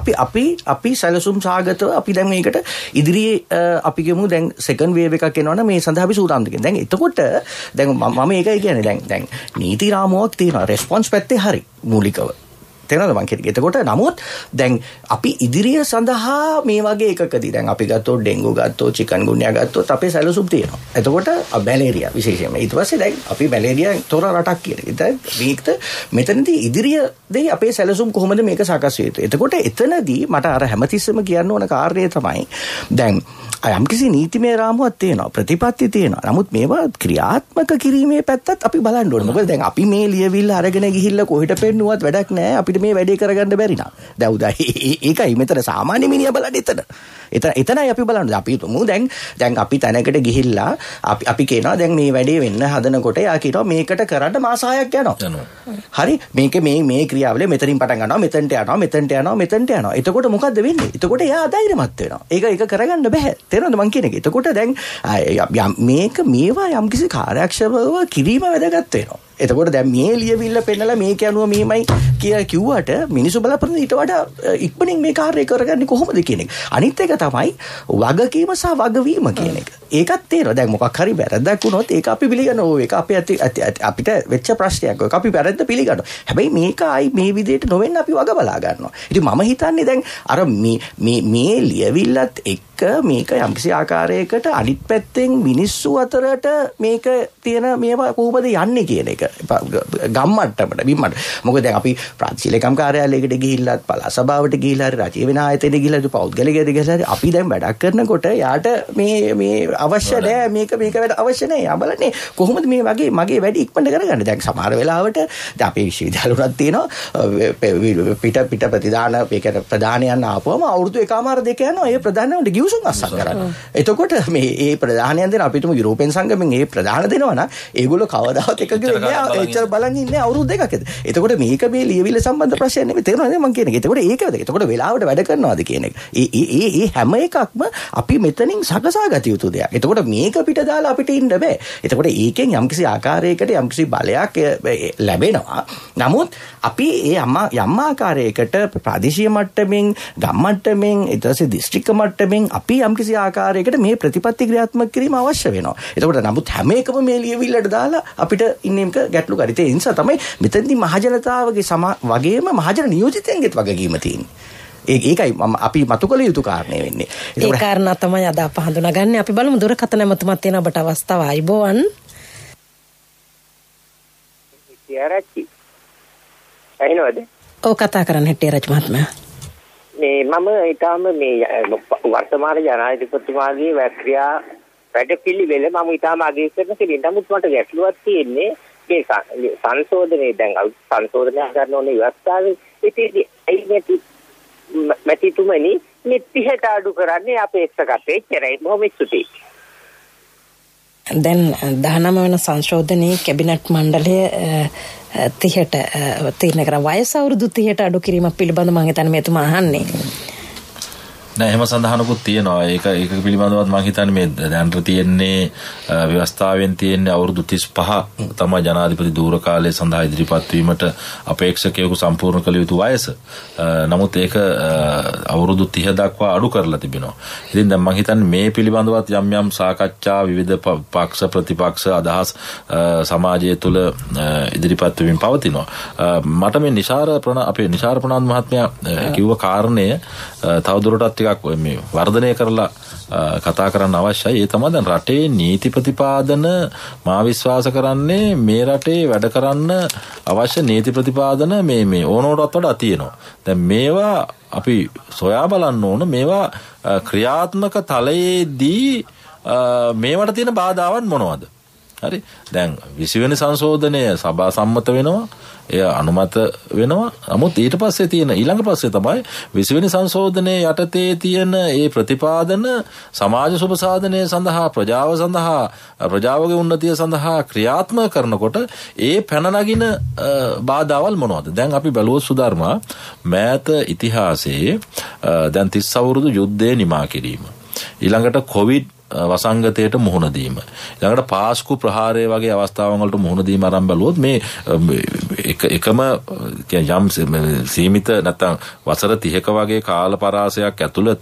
අපි සැලසුම් සාගතව අපි දැන් මේකට ඉදිරියේ අපි කියමු දැන් සෙකන්ඩ් වේව් එකක් එනවනම් මේ සඳහා අපි සූදානම්ද කියන. දැන් එතකොට දැන් මම ඒකයි කියන්නේ දැන් නීති රාමුවක් තියෙනවා. රෙස්පොන්ස් පැත්තේ හරි මූලිකව. තේරෙනවද මං කියන්නේ? එතකොට නමුත් දැන් අපි ඉදිරිය සඳහා මේ වගේ එකකදී දැන් අපි ගත්තොත් ඩෙන්ගු ගත්තොත් චිකන්ගුන්යා ගත්තොත් අපේ සැලසුම් තියෙනවා. එතකොට මැලේරියා විශේෂයෙන්ම ඊට පස්සේ දැන් අපි මැලේරියා තොර රටක් කියන එක. දැන් මේකට මෙතනදී ඉදිරියදී අපේ සැලසුම් කොහොමද මේක සකස් වෙන්නේ? එතකොට එතනදී මට අර හැමතිස්සෙම කියන්න ඕන කාර්යය තමයි දැන් යම්කිසි නීතිමය රාමුවක් තියෙනවා ප්‍රතිපත්ති තියෙනවා. නමුත් මේවා ක්‍රියාත්මක කිරීමේ පැත්තත් අපි බලන්න ඕනේ. මොකද දැන් අපි මේ ලියවිල්ල අරගෙන ගිහිල්ලා කොහෙට පෙන්නුවත් වැඩක් නැහැ. අපිට මේ වැඩේ කරගන්න බැරි නා. දැන් උදා ඒකයි මෙතන සාමාන්‍ය මිනිහා බලන්නේ එතනයි අපි බලන්නේ. අපි තුමු දැන් අපි තැනකට ගිහිල්ලා අපි කියනවා දැන් මේ වැඩේ වෙන්න හදනකොට යා කියනවා මේකට කරන්න මාස 6ක් යනවා. හරි මේක මේ ක්‍රියාවලිය මෙතනින් පටන් ගන්නවා මෙතනට යනවා. එතකොට මොකද්ද වෙන්නේ? එතකොට එයා අධෛර්යමත් වෙනවා. ඒක කරගන්න බෑ. තේරෙනවද මං කියන එක? එතකොට දැන් මේවා යම්කිසි කාර්යක්ෂමව කිරීම වැදගත් වෙනවා. එතකොට දැන් මේ ලියවිල්ල පෙන්නලා මේක යනුව මෙහෙමයි කියලා කිව්වට මිනිස්සු බලාපොරොත්තු ඊට වඩා ඉක්මනින් මේ කාර්යය කරගන්නේ කොහොමද කියන එක. අනිත් එක තමයි වගකීම සහ වගවීම කියන එක. ඒකත් තේරෙනවා. දැන් මොකක් හරි වැරද්දක් වුණොත් ඒක අපි පිළිගන්නවා. ඒක අපිට වෙච්ච ප්‍රශ්නයක්. ඒක අපි වැරද්ද පිළිගන්නවා. හැබැයි මේක ආයි මේ විදිහට නොවෙන්න අපි වග බලා ගන්නවා. ඉතින් මම හිතන්නේ දැන් අර මේ ලියවිල්ලත් එක්ක මේක යම්කිසි ආකාරයකට අනිත් පැත්තෙන් මිනිස්සු අතරට මේක තියෙන මේවා කොහොමද යන්නේ කියන එක. ගම්මට්ටමට බිම්මට. මොකද දැන් අපි ප්‍රාදේශීය ලේකම් කාර්යාලයකට ගිහිල්ලත් පළාත් සභාවට ගිහිල්ලා හරි රජයේ වෙන ආයතනෙට ගිහිල්ලා පෞද්ගලිකයකට ගිහිල්ලා හරි අපි දැන් වැඩක් කරනකොට යාට මේ අවශ්‍ය නැහැ මේක වැඩ අවශ්‍ය නැහැ. යා බලන්නේ කොහොමද මේ වගේ මගේ වැඩ ඉක්මනට කරගන්නේ. දැන් සමහර වෙලාවට දැන් අපේ විශ්වවිද්‍යාලවලත් තියෙනවා පිට ප්‍රතිදාන මේක ප්‍රධානයන් ආපුවම අවුරුදු 1.5 2 යනවා. ඒ ප්‍රධානයන්ට ගිවිසුම් අස්සම් කරන්නේ. එතකොට මේ ප්‍රධානයන් දෙන අපිටම යුරෝපියන් සංගමෙන් මේ ප්‍රධාන දෙනවා නම් ඒගොල්ලෝ කවදාවත් එකග වෙන්නේ එච්චර බලන් ඉන්නේ අවුරුදු 2ක්. එතකොට මේක මේ ලියවිල්ල සම්බන්ධ ප්‍රශ්නයක් නෙමෙයි. තේරෙනවද මම කියන එක? එතකොට ඒක වැදගත්. එතකොට වෙලාවට වැඩ කරනවාද කියන එක. ඒ හැම එකක්ම අපි මෙතනින් සකසා ගත යුතු දෙයක්. එතකොට මේක පිට දාලා අපිට ඉන්න බෑ. එතකොට ඒකෙන් යම්කිසි ආකාරයකට යම්කිසි බලයක් ලැබෙනවා. නමුත් අපි යම් ආකාරයකට ප්‍රාදේශීය මට්ටමින් ගම් මට්ටමින් ඊට පස්සේ දිස්ත්‍රික්ක මට්ටමින් අපි යම්කිසි ආකාරයකට මේ ප්‍රතිපත්ති ක්‍රියාත්මක කිරීම අවශ්‍ය වෙනවා. එතකොට නමුත් හැම එකම මේ ලියවිල්ලට දාලා අපිට ඉන්නේ ගැටලු කරේ. ඒ නිසා තමයි මෙතනදී මහජනතාවගේ වගේම මහජන නියෝජිතයන්ගේත් වගකීම තියෙන්නේ. ඒකයි අපි මතු කළ යුතු කාරණේ වෙන්නේ. ඒ කාරණා තමයි අද අප හඳුනාගන්නේ. අපි බලමු දුරකථන ඇමතුමක් තියෙන ඔබට අවස්ථාව. අයබෝවන්. ජයරත්. ඇහෙනවද? ඔව් කතා කරන්න හෙට්ටිආරච්චි මහත්මයා. මේ මම ඊටාම මේ වර්තමාන ජනාධිපතිතුමාගේ ක්‍රියා වැඩපිළිවෙල මම ඊටාම අගය කරන කෙනෙක්. නමුත් මට ගැටලුවක් තියෙන්නේ මේ සංශෝධනයේ දැන් සංශෝධනය කරන ඕනේ ව්‍යවස්ථාවේ ඉතින් ඇයි මැතිතුමනි මේ 30ට අඩු කරන්නේ අපේක්ෂකත්වයේ ඉතරයි. බොහොම ස්තුතියි. දැන් 19 වෙනි සංශෝධනයේ කැබිනට් මණ්ඩලය 30ට තීරණය කරා. වයස අවුරුදු 30ට අඩු කිරීම පිළිබඳව මම හිතන්නේ මෙතුමා අහන්නේ. නෑ එහෙම සඳහනකුත් තියෙනවා. ඒක පිළිබඳවත් මම හිතන්නේ මේ දැනට තියෙන්නේ ව්‍යවස්ථාවෙන් තියෙන්නේ අවුරුදු 35 තමයි ජනාධිපති දූර කාලය සඳහා ඉදිරිපත් වීමට අපේක්ෂකයෙකු සම්පූර්ණ කළ යුතු වයස. නමුත් ඒක අවුරුදු 30 දක්වා අඩු කරලා තිබෙනවා. ඉතින් දැන් මම හිතන්නේ මේ පිළිබඳවත් යම් සාකච්ඡා විවිධ පක්ෂ ප්‍රතිපක්ෂ අදහස් සමාජය තුළ ඉදිරිපත් වෙමින් පවතිනවා. මට මේ අපේ නිශාර ප්‍රනාන්දු මහත්මයා කිව්ව කාරණය තවදුරටත් මේ වර්ධනය කරලා කතා කරන්න අවශ්‍යයි. ඒ තමයි දැන් රටේ නීති ප්‍රතිපාදන මා විශ්වාස කරන්නේ මේ රටේ වැඩ කරන්න අවශ්‍ය නීති ප්‍රතිපාදන මේ ඕනෝටත් වඩා තියෙනවා. දැන් මේවා අපි සොයා බලන්න ඕන. මේවා ක්‍රියාත්මක තලයේදී මේවට තියෙන බාධාවන් මොනවද? හරි. දැන් 20 වෙනි සංශෝධනය සභා සම්මත වෙනවා. එය අනුමත වෙනවා. නමුත් ඊට පස්සේ තියෙන ඊළඟ ප්‍රශ්නේ තමයි 20 වෙනි සංශෝධනයේ යටතේ තියෙන ඒ ප්‍රතිපාදන සමාජ සුබ සාධනය සඳහා ප්‍රජාවගේ උන්නතිය සඳහා ක්‍රියාත්මක කරනකොට ඒ පැන නගින බාධාවල් මොනවද? දැන් අපි බැලුවොත් සුධර්මා මෑත ඉතිහාසයේ දැන් 30 අවුරුදු යුද්ධය නිමා කිරීම. ඊළඟට කොවිඩ් වසංගතයට මුහුණ දීම. ඊළඟට පාස්කු ප්‍රහාරය වගේ අවස්ථාවන් වලට මුහුණ දීම ආරම්භ බලුවොත් මේ එකම යම් සීමිත නැත්නම් වසර 30ක වගේ කාල පරාසයක් ඇතුළත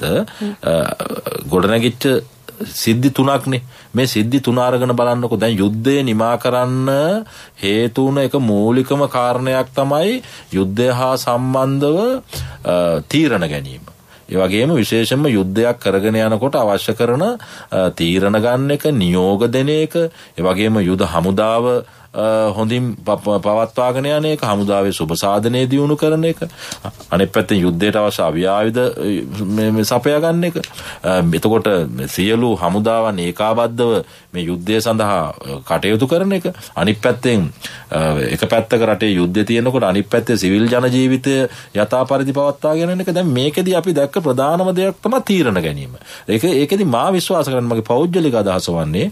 ගොඩනැගිච්ච සිද්ධි තුනක්නේ. මේ සිද්ධි තුන අරගෙන බලන්නකො. දැන් යුද්ධය නිමා කරන්න හේතු වුණ එක මූලිකම කාරණයක් තමයි යුද්ධය හා සම්බන්ධව තීරණ ගැනීම. ඒ වගේම විශේෂයෙන්ම යුද්ධයක් කරගෙන යනකොට අවශ්‍ය කරන තීරණ ගන්න එක, නියෝග දෙන එක, ඒ වගේම යුද හමුදාව හොඳින් පවත්වාගෙන යන එක, හමුදාවේ සුබ සාධනය දියුණු කරන එක, අනෙක් පැත්තෙන් යුද්ධයට අවශ්‍ය අවිආයුධ සපයා ගන්න එක. එතකොට සියලු හමුදාවන් ඒකාබද්ධව මේ යුද්ධය සඳහා කටයුතු කරන එක. අනිත් පැත්තෙන් එක පැත්තක රටේ යුද්ධය තියෙනකොට අනිත් පැත්තේ සිවිල් ජන ජීවිතය යථා පරිදි පවත්වාගෙන යන එක. දැන් මේකෙදි අපි දැක්ක ප්‍රධානම දෙයක් තමයි තීරණ ගැනීම. ඒකෙදි මා විශ්වාස කරන්නේ මගේ පෞද්ගලික අදහස වන්නේ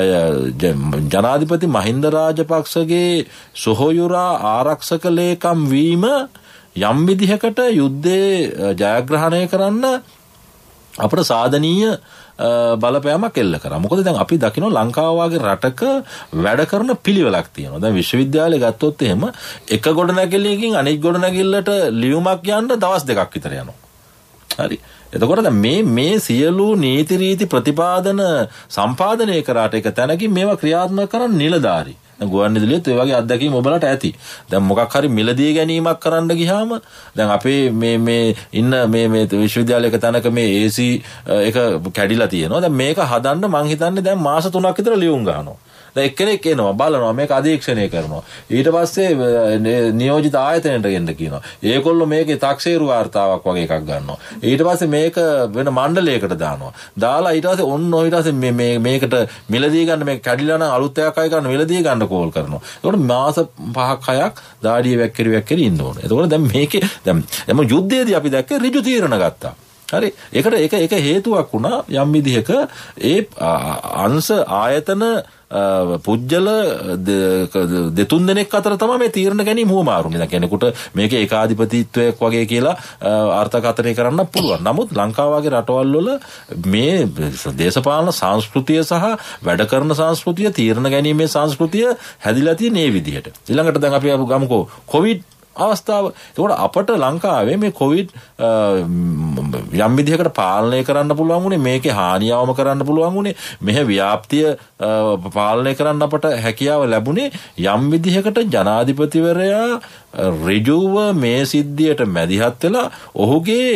ජනාධිපති මහින්ද රාජපක්ෂගේ සොහොයුරා ආරක්ෂක ලේකම් වීම යම් විදිහකට යුද්ධේ ජයග්‍රහණය කරන්න අපට සාධනීය බලපෑමක් එල්ල කරා. මොකද දැන් අපි දකිනවා ලංකාව වගේ රටක වැඩ කරන පිළිවෙලක් තියෙනවා. දැන් විශ්වවිද්‍යාලය ගත්තොත් එහෙම එක ගොඩනැගිල්ලකින් අනෙක් ගොඩනැගිල්ලට ලියුමක් යන්න දවස් 2ක් විතර යනවා. හරි. එතකොට දැන් මේ සියලු නීති රීති ප්‍රතිපාදන සම්පාදනය කරාට එක තැනකින් මේවා ක්‍රියාත්මක කරන්න නිලධාරී. දැන් ගුවන්විදුලියත් ඒ වගේ අත්දැකීම් ඔබලට ඇති. දැන් මොකක් හරි මිලදී ගැනීමක් කරන්න ගියාම දැන් අපේ මේ ඉන්න මේ විශ්වවිද්‍යාලයක තැනක මේ AC එක කැඩිලා තියෙනවා. දැන් මේක හදන්න මං හිතන්නේ දැන් මාස 3ක් විතර ලියුම් ගන්නවා. දැන් එක්කෙනෙක් එනවා බලනවා මේක අධීක්ෂණය කරනවා. ඊට පස්සේ නියෝජිත ආයතනයට ගෙන්න කියනවා. ඒගොල්ලෝ මේකේ තාක්ෂේරු වාර්තාවක් වගේ එකක් ගන්නවා. ඊට පස්සේ මේක වෙන මණ්ඩලයකට දානවා. දාලා ඊට පස්සේ ඔන්න ඊට පස්සේ මේකට මිලදී ගන්න මේක කැඩිලා නම් අලුත් එකක් අය ගන්න මිලදී ගන්න කෝල් කරනවා. ඒකට මාස 5ක් 6ක් දාඩිය වැක්කිරි ඉන්න ඕනේ. එතකොට දැන් මේකේ දැන් යුද්ධයේදී අපි දැක්කේ ඍජු තීරණ ගත්තා. හරි. ඒක හේතුවක් වුණා යම් විදිහක ඒ අංශ ආයතන පුජ්‍යල දෙතුන් දෙනෙක් අතර තමයි මේ තීරණ ගැනීම හුවමාරුනේ. දැන් කෙනෙකුට මේක ඒකාධිපතිත්වයක් වගේ කියලා අර්ථකථනය කරන්න පුළුවන්. නමුත් ලංකාව වගේ රටවල් වල මේ දේශපාලන සංස්කෘතිය සහ වැඩ කරන සංස්කෘතිය, තීරණ ගැනීමේ සංස්කෘතිය හැදිලා තියෙන මේ විදිහට. ඊළඟට දැන් අපි ගමුකෝ කොවිඩ් අවස්ථාව. ඒකට අපට ලංකාවේ මේ කොවිඩ් යම් විදිහකට පාලනය කරන්න පුළුවන් වුණේ, මේකේ හානියවම කරන්න පුළුවන් වුණේ, මෙහි ව්‍යාප්තිය පාලනය කරන්න අපට හැකියාව ලැබුණේ යම් විදිහකට ජනාධිපතිවරයා ඍජුව මේ සිද්ධියට මැදිහත් වෙලා ඔහුගේ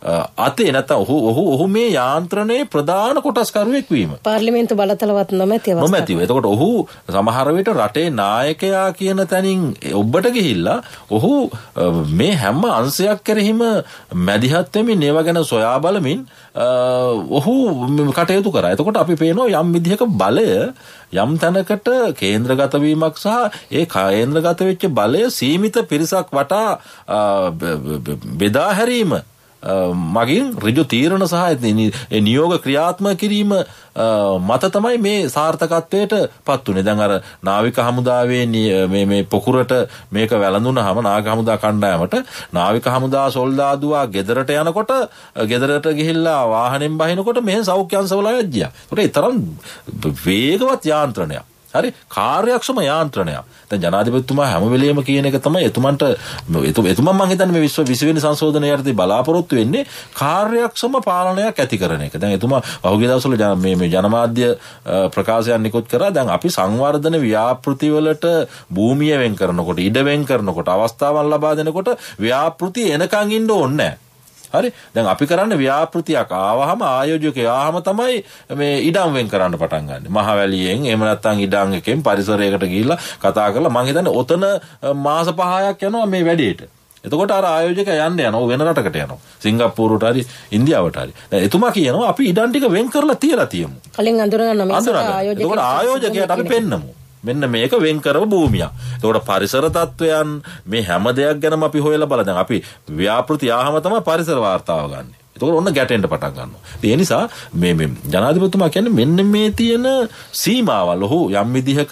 අතේ නැත්නම් ඔහු මේ යාන්ත්‍රණයේ ප්‍රධාන කොටස්කරුවෙක් වීම. පාර්ලිමේන්තු බලතලවත් නොමැතිව. එතකොට ඔහු සමහර විට රටේ නායකයා කියන තැනින් ඔබට ගිහිල්ලා ඔහු මේ හැම අංශයක් කෙරෙහිම මැදිහත් වෙමින් ඒව ගැන සොයා බලමින් ඔහු කටයුතු කරා. එතකොට අපි පේනවා යම් විදිහක බලය යම් තැනකට කේන්ද්‍රගත වීමක් සහ ඒ කේන්ද්‍රගත වෙච්ච බලය සීමිත පිරිසක් වටා බෙදා හැරීම මගින් ඍජු තීරණ සහ නියෝග ක්‍රියාත්මක කිරීම මත තමයි මේ සාර්ථකත්වයට පත් වුනේ. දැන් අර නාවික හමුදාවේ මේ පොකුරට මේක වැළඳුනහම නාවික හමුදා කණ්ඩායමට නාවික හමුදා සොල්දාදුවා ගෙදරට යනකොට ගෙදරට ගිහිල්ලා වාහනෙන් බහිනකොට මෙහෙන් සෞඛ්‍ය අංශවල යජ්ජියා. ඒකට ඒ තරම් වේගවත් යාන්ත්‍රණයක්. හරි කාර්යක්ෂම යාන්ත්‍රණයක්. දැන් ජනාධිපතිතුමා හැම වෙලෙම කියන එක තමයි එතුමන්ට එතුමන් මම හිතන්නේ මේ 20 වෙනි සංශෝධනය යටතේ බලාපොරොත්තු වෙන්නේ කාර්යක්ෂම පාලනයක් ඇති කරන එක. දැන් එතුමා පහුගිය දවස්වල මේ ජනමාධ්‍ය ප්‍රකාශයන් නිකුත් කරා. දැන් අපි සංවර්ධන ව්‍යාපෘති වලට භූමිය වෙන් කරනකොට ඉඩ වෙන් කරනකොට අවස්ථාවන් ලබා දෙනකොට ව්‍යාපෘති එනකන් ඉන්න ඕනේ නැහැ. හරි දැන් අපි කරන්නේ ව්‍යාපෘතියක් ආවහම ආයෝජකයා ආවම තමයි මේ ඉඩම් වෙන් කරන්න පටන් ගන්න. මහවැලියෙන් එහෙම නැත්නම් ඉඩම් එකෙන් පරිසරයකට ගිහිල්ලා කතා කරලා මම හිතන්නේ ඔතන මාස 5ක් යනවා මේ වැඩේට. එතකොට අර ආයෝජකයා යන්න යනවා වෙන රටකට යනවා. සිංගප්පූරුවට හරි ඉන්දියාවට හරි. දැන් එතුමා කියනවා අපි ඉඩම් ටික වෙන් කරලා තියලා තියමු. කලින් අඳුරගන්න මේක ආයෝජකයා. එතකොට ආයෝජකයාට අපි පෙන්නමු. මෙන්න මේක වෙන් කරව භූමියක්. එතකොට පරිසර තත්වයන් මේ හැම දෙයක් ගැනම අපි හොයලා බලලා දැන් අපි ව්‍යාපෘති ආවම තමයි පරිසර වාර්තාව ගන්න. එතකොට ඔන්න ගැටෙන්න පටන් ගන්නවා. ඒ නිසා මේ ජනාධිපතිතුමා කියන්නේ මෙන්න මේ තියෙන සීමාවල් ඔහු යම්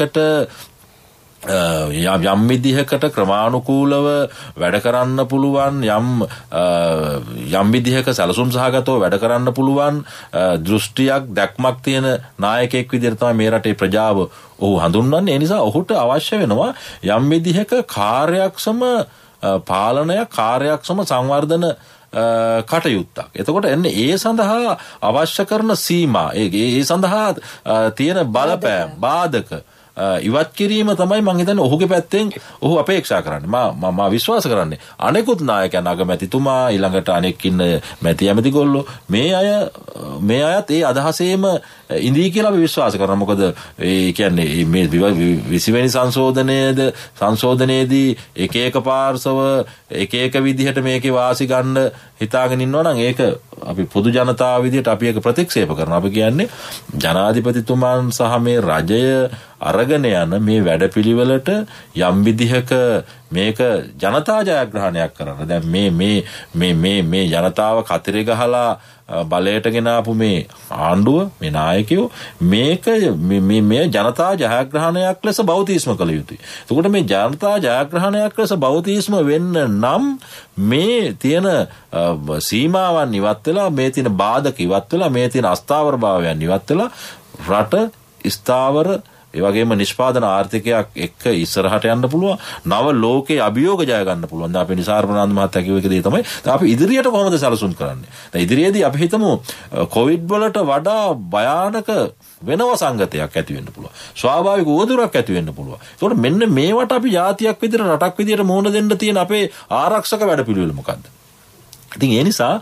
විදිහකට ක්‍රමානුකූලව වැඩ කරන්න පුළුවන් යම් විදිහක සැලසුම් සහගතව වැඩ කරන්න පුළුවන් දෘෂ්ටියක් දැක්මක් තියෙන නායකයෙක් විදිහට තමයි මේ රටේ ප්‍රජාව ඔහු හඳුන්වන්නේ. ඒ නිසා ඔහුට අවශ්‍ය වෙනවා යම් විදිහක කාර්යක්ෂම පාලනයක් කාර්යක්ෂම සංවර්ධන කටයුත්තක්. එතකොට එන්නේ ඒ සඳහා අවශ්‍ය කරන සීමා ඒ සඳහා තියෙන බලපෑම් බාධක ඉවත් කිරීම තමයි මම හිතන්නේ ඔහුගේ පැත්තෙන් ඔහු අපේක්ෂා කරන්නේ. මම විශ්වාස කරන්නේ අනෙකුත් නායකයන් අගමැතිතුමා ඊළඟට අනෙක් ඉන්න මැති ඇමතිගොල්ලෝ මේ අයත් ඒ අදහසේම ඉඳී කියලා අපි විශ්වාස කරනවා. මොකද ඒ කියන්නේ මේ 20 වෙනි සංශෝධනයේදී එක පාර්ශව එක විදිහට මේකේ වාසි ගන්න හිතාගෙන ඉන්නවා නම් ඒක අපි පොදු ජනතාව විදිහට අපි ඒක ප්‍රතික්ෂේප කරනවා. අපි කියන්නේ ජනාධිපතිතුමන් සහ මේ රජය අරගෙන යන මේ වැඩපිළිවෙලට යම් විදිහක මේක ජනතා ජයග්‍රහණයක් කරන්න. දැන් මේ ජනතාව කතරේ ගහලා බලයට ගෙන ආපු මේ ආණ්ඩුව මේ නායකයෝ මේක මේ ජනතා ජයග්‍රහණයක් ලෙස බෞතිස්ම කළ යුතුයි. එතකොට මේ ජනතා ජයග්‍රහණයක් ලෙස බෞතිස්ම වෙන්න නම් මේ තියෙන සීමාවන් ඉවත් වෙලා මේ තියෙන බාධක ඉවත් වෙලා මේ තියෙන අස්ථාවරභාවයන් ඉවත් වෙලා රට ස්ථාවර ඒ වගේම නිෂ්පාදන ආර්ථිකයක් එක්ක ඉස්සරහට යන්න පුළුවන්. නව ලෝකයේ අභියෝග ජය ගන්න පුළුවන්. දැන් අපි නිසාරණාන්ද මහත්තයා කිව්ව එක දේ තමයි. දැන් අපි ඉදිරියට කොහොමද සැලසුම් කරන්නේ? දැන් ඉදිරියේදී අපි හිතමු කොවිඩ් වලට වඩා භයානක වෙනව සංගතයක් ඇති වෙන්න පුළුවන්. ස්වාභාවික උවදුරක් ඇති වෙන්න පුළුවන්. ඒකට මෙන්න මේවට අපි ජාතියක් විදිහට රටක් විදිහට මුහුණ දෙන්න තියෙන අපේ ආරක්ෂක වැඩපිළිවෙල මොකද්ද? ඉතින් ඒ නිසා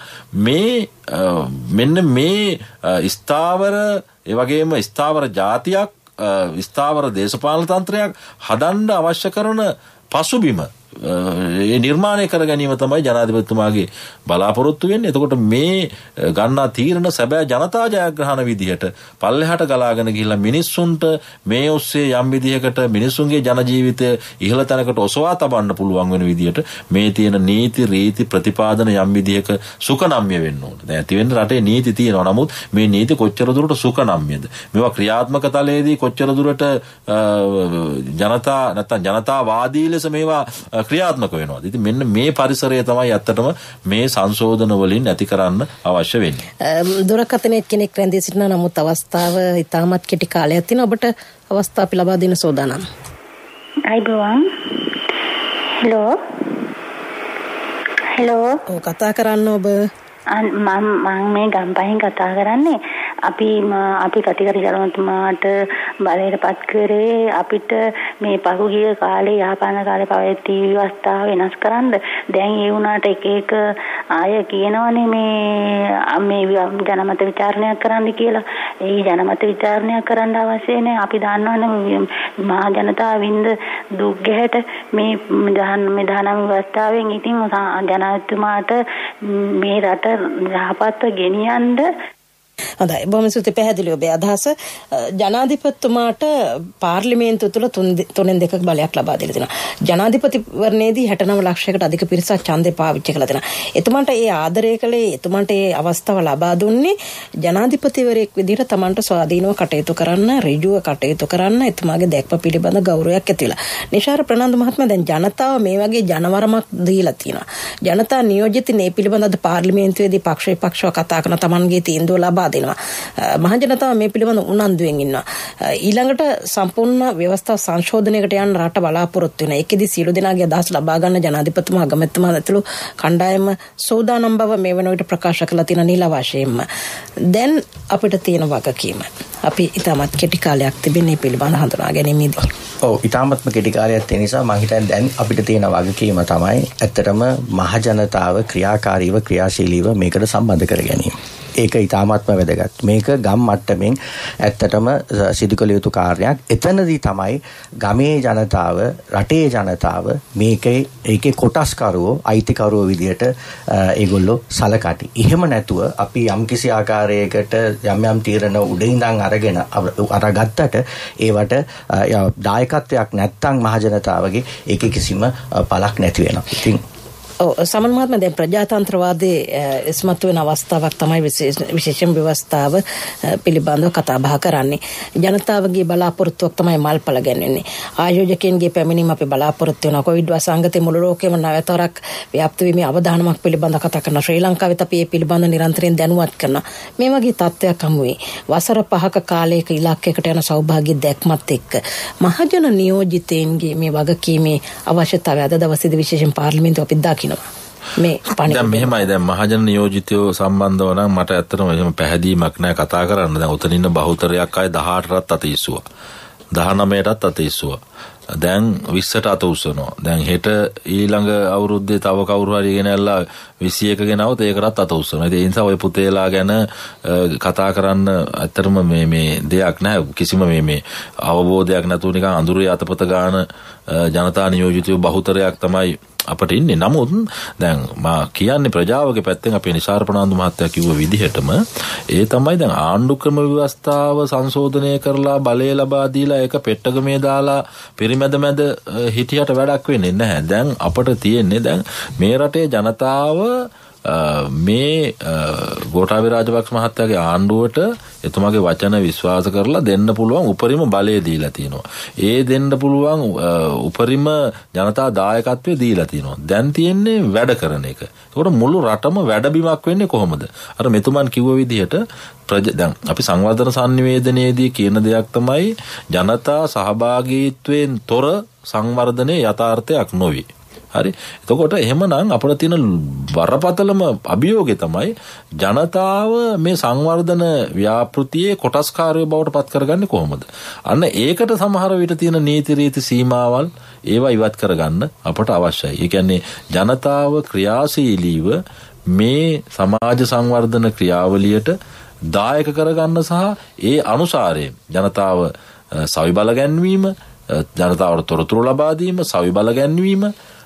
මෙන්න මේ ස්ථාවර ඒ වගේම ස්ථාවර ජාතියක් ස්ථාවර දේශපාලන තන්ත්‍රයක් හදන්න අවශ්‍ය කරන පසුබිම නිර්මාණය කර ගැනීම තමයි ජනාධිපතිතුමාගේ බලාපොරොත්තු වෙන්නේ. එතකොට මේ ගන්නා තීරණ සැබෑ ජනතා ජයග්‍රහණ විදිහට පල්ලෙහාට ගලාගෙන ගිහිල්ලා මිනිස්සුන්ට මේ ඔස්සේ යම් විදිහකට මිනිස්සුන්ගේ ජන ජීවිතය ඉහළ තැනකට ඔසවා තබන්න පුළුවන් වෙන විදිහට මේ තියෙන නීති රීති ප්‍රතිපාදන යම් විදිහක සුකනම්ය වෙන්න ඕන. දැන් ඇති වෙන්න රටේ නීති තියෙනවා. නමුත් මේ නීති කොච්චර දුරට සුකනම්යද? මේවා ක්‍රියාත්මක තලයේදී කොච්චර දුරට ජනතා නැත්නම් ජනතාවාදී ලෙස මේවා ක්‍රියාත්මක වෙනවා. ඉතින් මෙන්න මේ පරිසරය තමයි ඇත්තටම මේ සංශෝධන වලින් ඇති කරන්න අවශ්‍ය වෙන්නේ. දුරකථනයේ කෙනෙක් රැඳී සිටිනා නමුත් අවස්ථාව ඉතාමත් කෙටි කාලයක් තියෙනවා. ඔබට අවස්ථාව අපි ලබා දෙන්න සෝදානම්. අයිබෝවන්. හෙලෝ. කතා කරන්න ඔබ. මම මේ ගම්පහෙන් කතා කරන්නේ. අපි කතිකාරී ජනතුමාට බලයටපත් කරේ අපිට මේ පහුගිය කාලේ යහපාලන කාලේ පවතින ව්‍යවස්ථාව වෙනස් කරන්න. දැන් ඒ වුණාට එක අය කියනවනේ මේ ජනමත විචාරණයක් කරන්න කියලා. ඒ ජනමත විචාරණයක් කරන්න අවශ්‍ය නැහැ. අපි දන්නවනේ මහා ජනතාවින්ද දුක් ගැහැට මේ දහනම් ව්‍යවස්ථාවෙන් ඉතින් ජනාධිපතිතුමාට මේ රට යහපත්ව ගෙනියන්න. හොඳයි, බොහොම ස්තුති. පැහැදිලි ඔබේ අදහස. ජනාධිපතිතුමාට පාර්ලිමේන්තුව තුළ 3/2 බලයක් ලබා දීලා තියෙනවා. ජනාධිපතිවරණයේදී 69 ලක්ෂයකට අධික පිරිසක් ඡන්දේ පාවිච්චි කළා තියෙනවා. එතුමන්ට ඒ ආදරය කළේ, එතුමන්ට ඒ අවස්ථාව ලබා දුන්නේ ජනාධිපතිවරයෙක් විදිහට තමන්ට ස්වාධීනව කටයුතු කරන්න, ඍජුව කටයුතු කරන්න, එතුමාගේ දැක්ම පිළිබඳ ගෞරවයක් ඇති වෙලා. නිශාර ප්‍රනාන්දු මහත්මයා, දැන් ජනතාව මේ වගේ ජනවරමක් දීලා තියෙනවා. ජනතා නියෝජිත මේ පිළිබඳව පාර්ලිමේන්තුවේදී පක්ෂ විපක්ෂව කතා කරන තමන්ගේ තීන්දුව ලබා දෙනවා. මහජනතාව මේ පිළිබඳ උනන්දුවෙන් ඉන්නවා. ඊළඟට සම්පූර්ණ ව්‍යවස්ථා සංශෝධනයකට යන රට බලාපොරොත්තු වෙනවා. ඒකෙදි සියලු දෙනාගේ අදහස් ලබා ගන්න ජනාධිපතිතුමා, අගමැතිතුමා ඇතුළු කණ්ඩායම සෝදානම් බව මේ වෙන විට ප්‍රකාශ කළා තියෙන නිල වශයෙන්ම. දැන් අපිට තියෙන වගකීම අපි ඉතාමත් කෙටි කාලයක් තිබෙන්නේ පිළිබඳ හඳුනා ගැනීමේදී. ඔව්, ඉතාමත්ම කෙටි කාලයක් තියෙන නිසා මම හිතන්නේ දැන් අපිට තියෙන වගකීම තමයි ඇත්තටම මහජනතාව ක්‍රියාකාරීව, ක්‍රියාශීලීව මේකට සම්බන්ධ කර ගැනීම. ඒක ඉතාමත්ම වැදගත්. මේක ගම් මට්ටමින් ඇත්තටම සිදු කළ යුතු කාර්යයක්. එතනදී තමයි ගමේ ජනතාව, රටේ ජනතාව ඒකේ කොටස්කරුවෝ, අයිතිකරුවෝ විදියට ඒගොල්ලෝ සලකටි. එහෙම නැතුව අපි යම්කිසි ආකාරයකට යම් තීරණ උඩින් අරගත්තට ඒවට දායකත්වයක් නැත්තම් මහජනතාවගේ ඒකේ කිසිම පළක් නැති වෙනවා. ඉතින් සමන් මහත්මයා, දැන් ප්‍රජාතන්ත්‍රවාදයේ ඉස්මතු වෙන අවස්ථාවක් තමයි විශේෂම ව්‍යවස්ථාව පිළිබඳව කතා බහ කරන්නේ. ජනතාවගේ බලාපොරොත්තුවක් තමයි මල්පල ගැන්වෙන්නේ. ආයෝජකයන්ගේ පැමිණීම අපි බලාපොරොත්තු වෙනවා. කොවිඩ් වසංගතයේ මුළු ලෝකෙම නැවතරක් ව්‍යාප්ත වීමේ අවධානමක් පිළිබඳව කතා කරනවා. ශ්‍රී ලංකාවෙත් අපි මේ පිළිබඳව නිරන්තරයෙන් දැනුවත් කරනවා. මේ වගේ තත්ත්වයක් හමු වේ. වසර 5ක කාලයක ඉලක්කයකට යන සෞභාග්‍ය දැක්මත් එක්ක මහජන නියෝජිතයින්ගේ මේ වගකීමේ අවශ්‍යතාවය අද දවසේදී විශේෂයෙන් පාර්ලිමේන්තුව අපි දකිනවා. දැන් මෙහෙමයි, දැන් මහජන නියෝජිතයෝ සම්බන්ධව නම් මට ඇත්තටම එහෙම පැහැදීමක් නැහැ කතා කරන්න. දැන් උතන ඉන්න බහුතරයක් අය 18ටත් අත ඉස්සුවා, 19ටත් අත ඉස්සුවා, දැන් 20ට අත උස්සනවා. දැන් හෙට ඊළඟ අවුරුද්දේ තව කවුරු හරි ගෙනල්ලා 21 ගෙනවොත් ඒකටත් අත උස්සනවා. ඒ නිසා ඔය පුතේලා ගැන කතා කරන්න ඇත්තටම මේ දෙයක් නැහැ. කිසිම මේ අවබෝධයක් නැතුව නිකන් අඳුරේ අතපත ගන්න ජනතා නියෝජිතයෝ බහුතරයක් තමයි අපට ඉන්නේ. නමුත් දැන් මා කියන්නේ ප්‍රජාවගේ පැත්තෙන් අපේ නිසාර ප්‍රනාන්දු මහත්තයා කිව්ව විදිහටම ඒ තමයි දැන් ආණ්ඩුක්‍රම ව්‍යවස්ථාව සංශෝධනය කරලා බලය ලබා දීලා ඒක පෙට්ටගමේ දාලා පරිමැද හිටියට වැඩක් වෙන්නේ නැහැ. දැන් අපට තියෙන්නේ දැන් මේ රටේ ජනතාව මේ ගෝඨාභය රාජපක්ෂ මහත්තයාගේ ආණ්ඩුවට එතුමාගේ වචන විශ්වාස කරලා දෙන්න පුළුවන් උපරිම බලය දීලා තියෙනවා. ඒ දෙන්න පුළුවන් උපරිම ජනතා දායකත්වය දීලා තියෙනවා. දැන් තියෙන්නේ වැඩ කරන එක. ඒකට මුළු රටම වැඩබිමක් වෙන්නේ කොහොමද? අර මෙතුමන් කිව්ව විදිහට දැන් අපි සංවර්ධන සංනිවේදනයේදී කියන දෙයක් තමයි ජනතා සහභාගීත්වයෙන් තොර සංවර්ධනයේ යථාර්ථයක් නොවේ. හරි. එතකොට එහෙමනම් අපිට තියෙන බරපතලම අභියෝගය තමයි ජනතාව මේ සංවර්ධන ව්‍යාපෘතියේ කොටස්කාරයෝ බවට පත් කරගන්නේ කොහොමද? අන්න ඒකට සමහර විට තියෙන නීති රීති සීමාවල් ඒවා ඉවත් කරගන්න අපට අවශ්‍යයි. ඒ කියන්නේ ජනතාව ක්‍රියාශීලීව මේ සමාජ සංවර්ධන ක්‍රියාවලියට දායක කරගන්න සහ ඒ අනුසාරයෙන් ජනතාව සවි බල ගැන්වීම, ජනතාවට තොරතුරු ලබා දීම, සවි බල ගැන්වීම,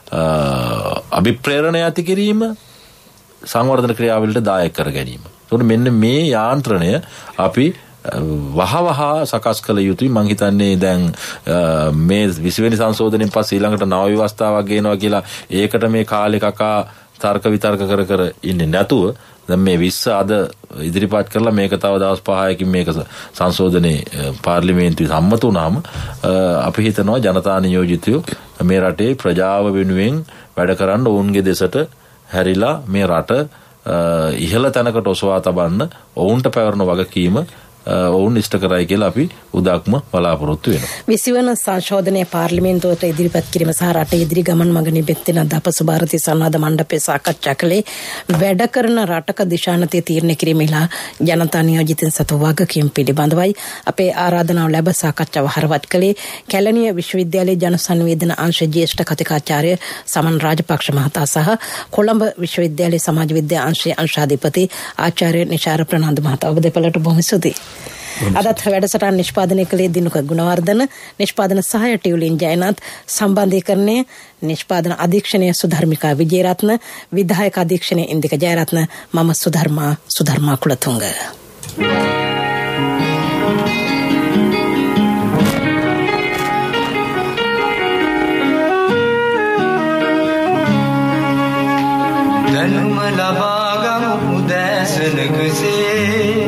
අභිප්‍රේරණය ඇති කිරීම, සංවර්ධන ක්‍රියාවලට දායක කර ගැනීම. ඒකට මෙන්න මේ යාන්ත්‍රණය අපි වහවහ සකස් කළ යුතුයි. මං හිතන්නේ දැන් මේ 20 වෙනි සංශෝධනයෙන් පස්සේ ඊළඟට නව ව්‍යවස්ථාවක් ගේනවා කියලා ඒකට මේ කාලේ කකා තර්ක විතර්ක කර ඉන්නේ නැතුව දැන් මේ 20 අද ඉදිරිපත් කරලා මේක තව දවස් 5කින් මේක සංශෝධනයේ පාර්ලිමේන්තුවේ සම්මත වුණාම අපි හිතනවා ජනතා නියෝජිතයෝ මේ රටේ ප්‍රජාව වෙනුවෙන් වැඩ කරන්න ඔවුන්ගේ දෙසට හැරිලා මේ රට ඉහළ තැනකට ඔසවා තබන්න ඔවුන්ට පැවරන වගකීම ඔවුන් ඉෂ්ට කරයි කියලා අපි උදක්ම බලාපොරොත්තු වෙනවා. 20 වන සංශෝධනයේ පාර්ලිමේන්තුවට ඉදිරිපත් කිරීම සහ රට ඉදිරි ගමන් මඟ නිබෙත්තෙන අප සුභාරති සංවාද මණ්ඩපයේ සාකච්ඡා කළේ වැඩ කරන රටක දිශානතිය තීරණය කිරීමේලා ජනතා නියෝජිතින් සතු වගකීම් පිළිබඳවයි අපේ ආරාධනාව ලැබ සාකච්ඡාව හරවත් කළේ කැලණිය විශ්වවිද්‍යාලයේ ජනසන්නිවේදන අංශ ජ්‍යෙෂ්ඨ කතිකාචාර්ය සමන් රාජපක්ෂ මහතා සහ කොළඹ විශ්වවිද්‍යාලයේ සමාජ විද්‍යා අංශයේ අංශාධිපති ආචාර්ය නිශාර ප්‍රනාන්දු මහතා ඔබ දෙපළට බොහොම ස්තුතියි. අදත් වැඩසටහන නිෂ්පාදනය කළේ දිනුක ගුණවර්ධන, නිෂ්පාදන සහාය ටියුලින් ජයනාත්, සම්බන්ධීකරණය නිෂ්පාදන අධීක්ෂණය සුධර්මිකා විජේරත්න, විධායක අධීක්ෂණය ඉන්දික ජයරත්න, මම සුධර්මා කුලතුංග. දැනුම ලබාගමු උදෑසනකසේ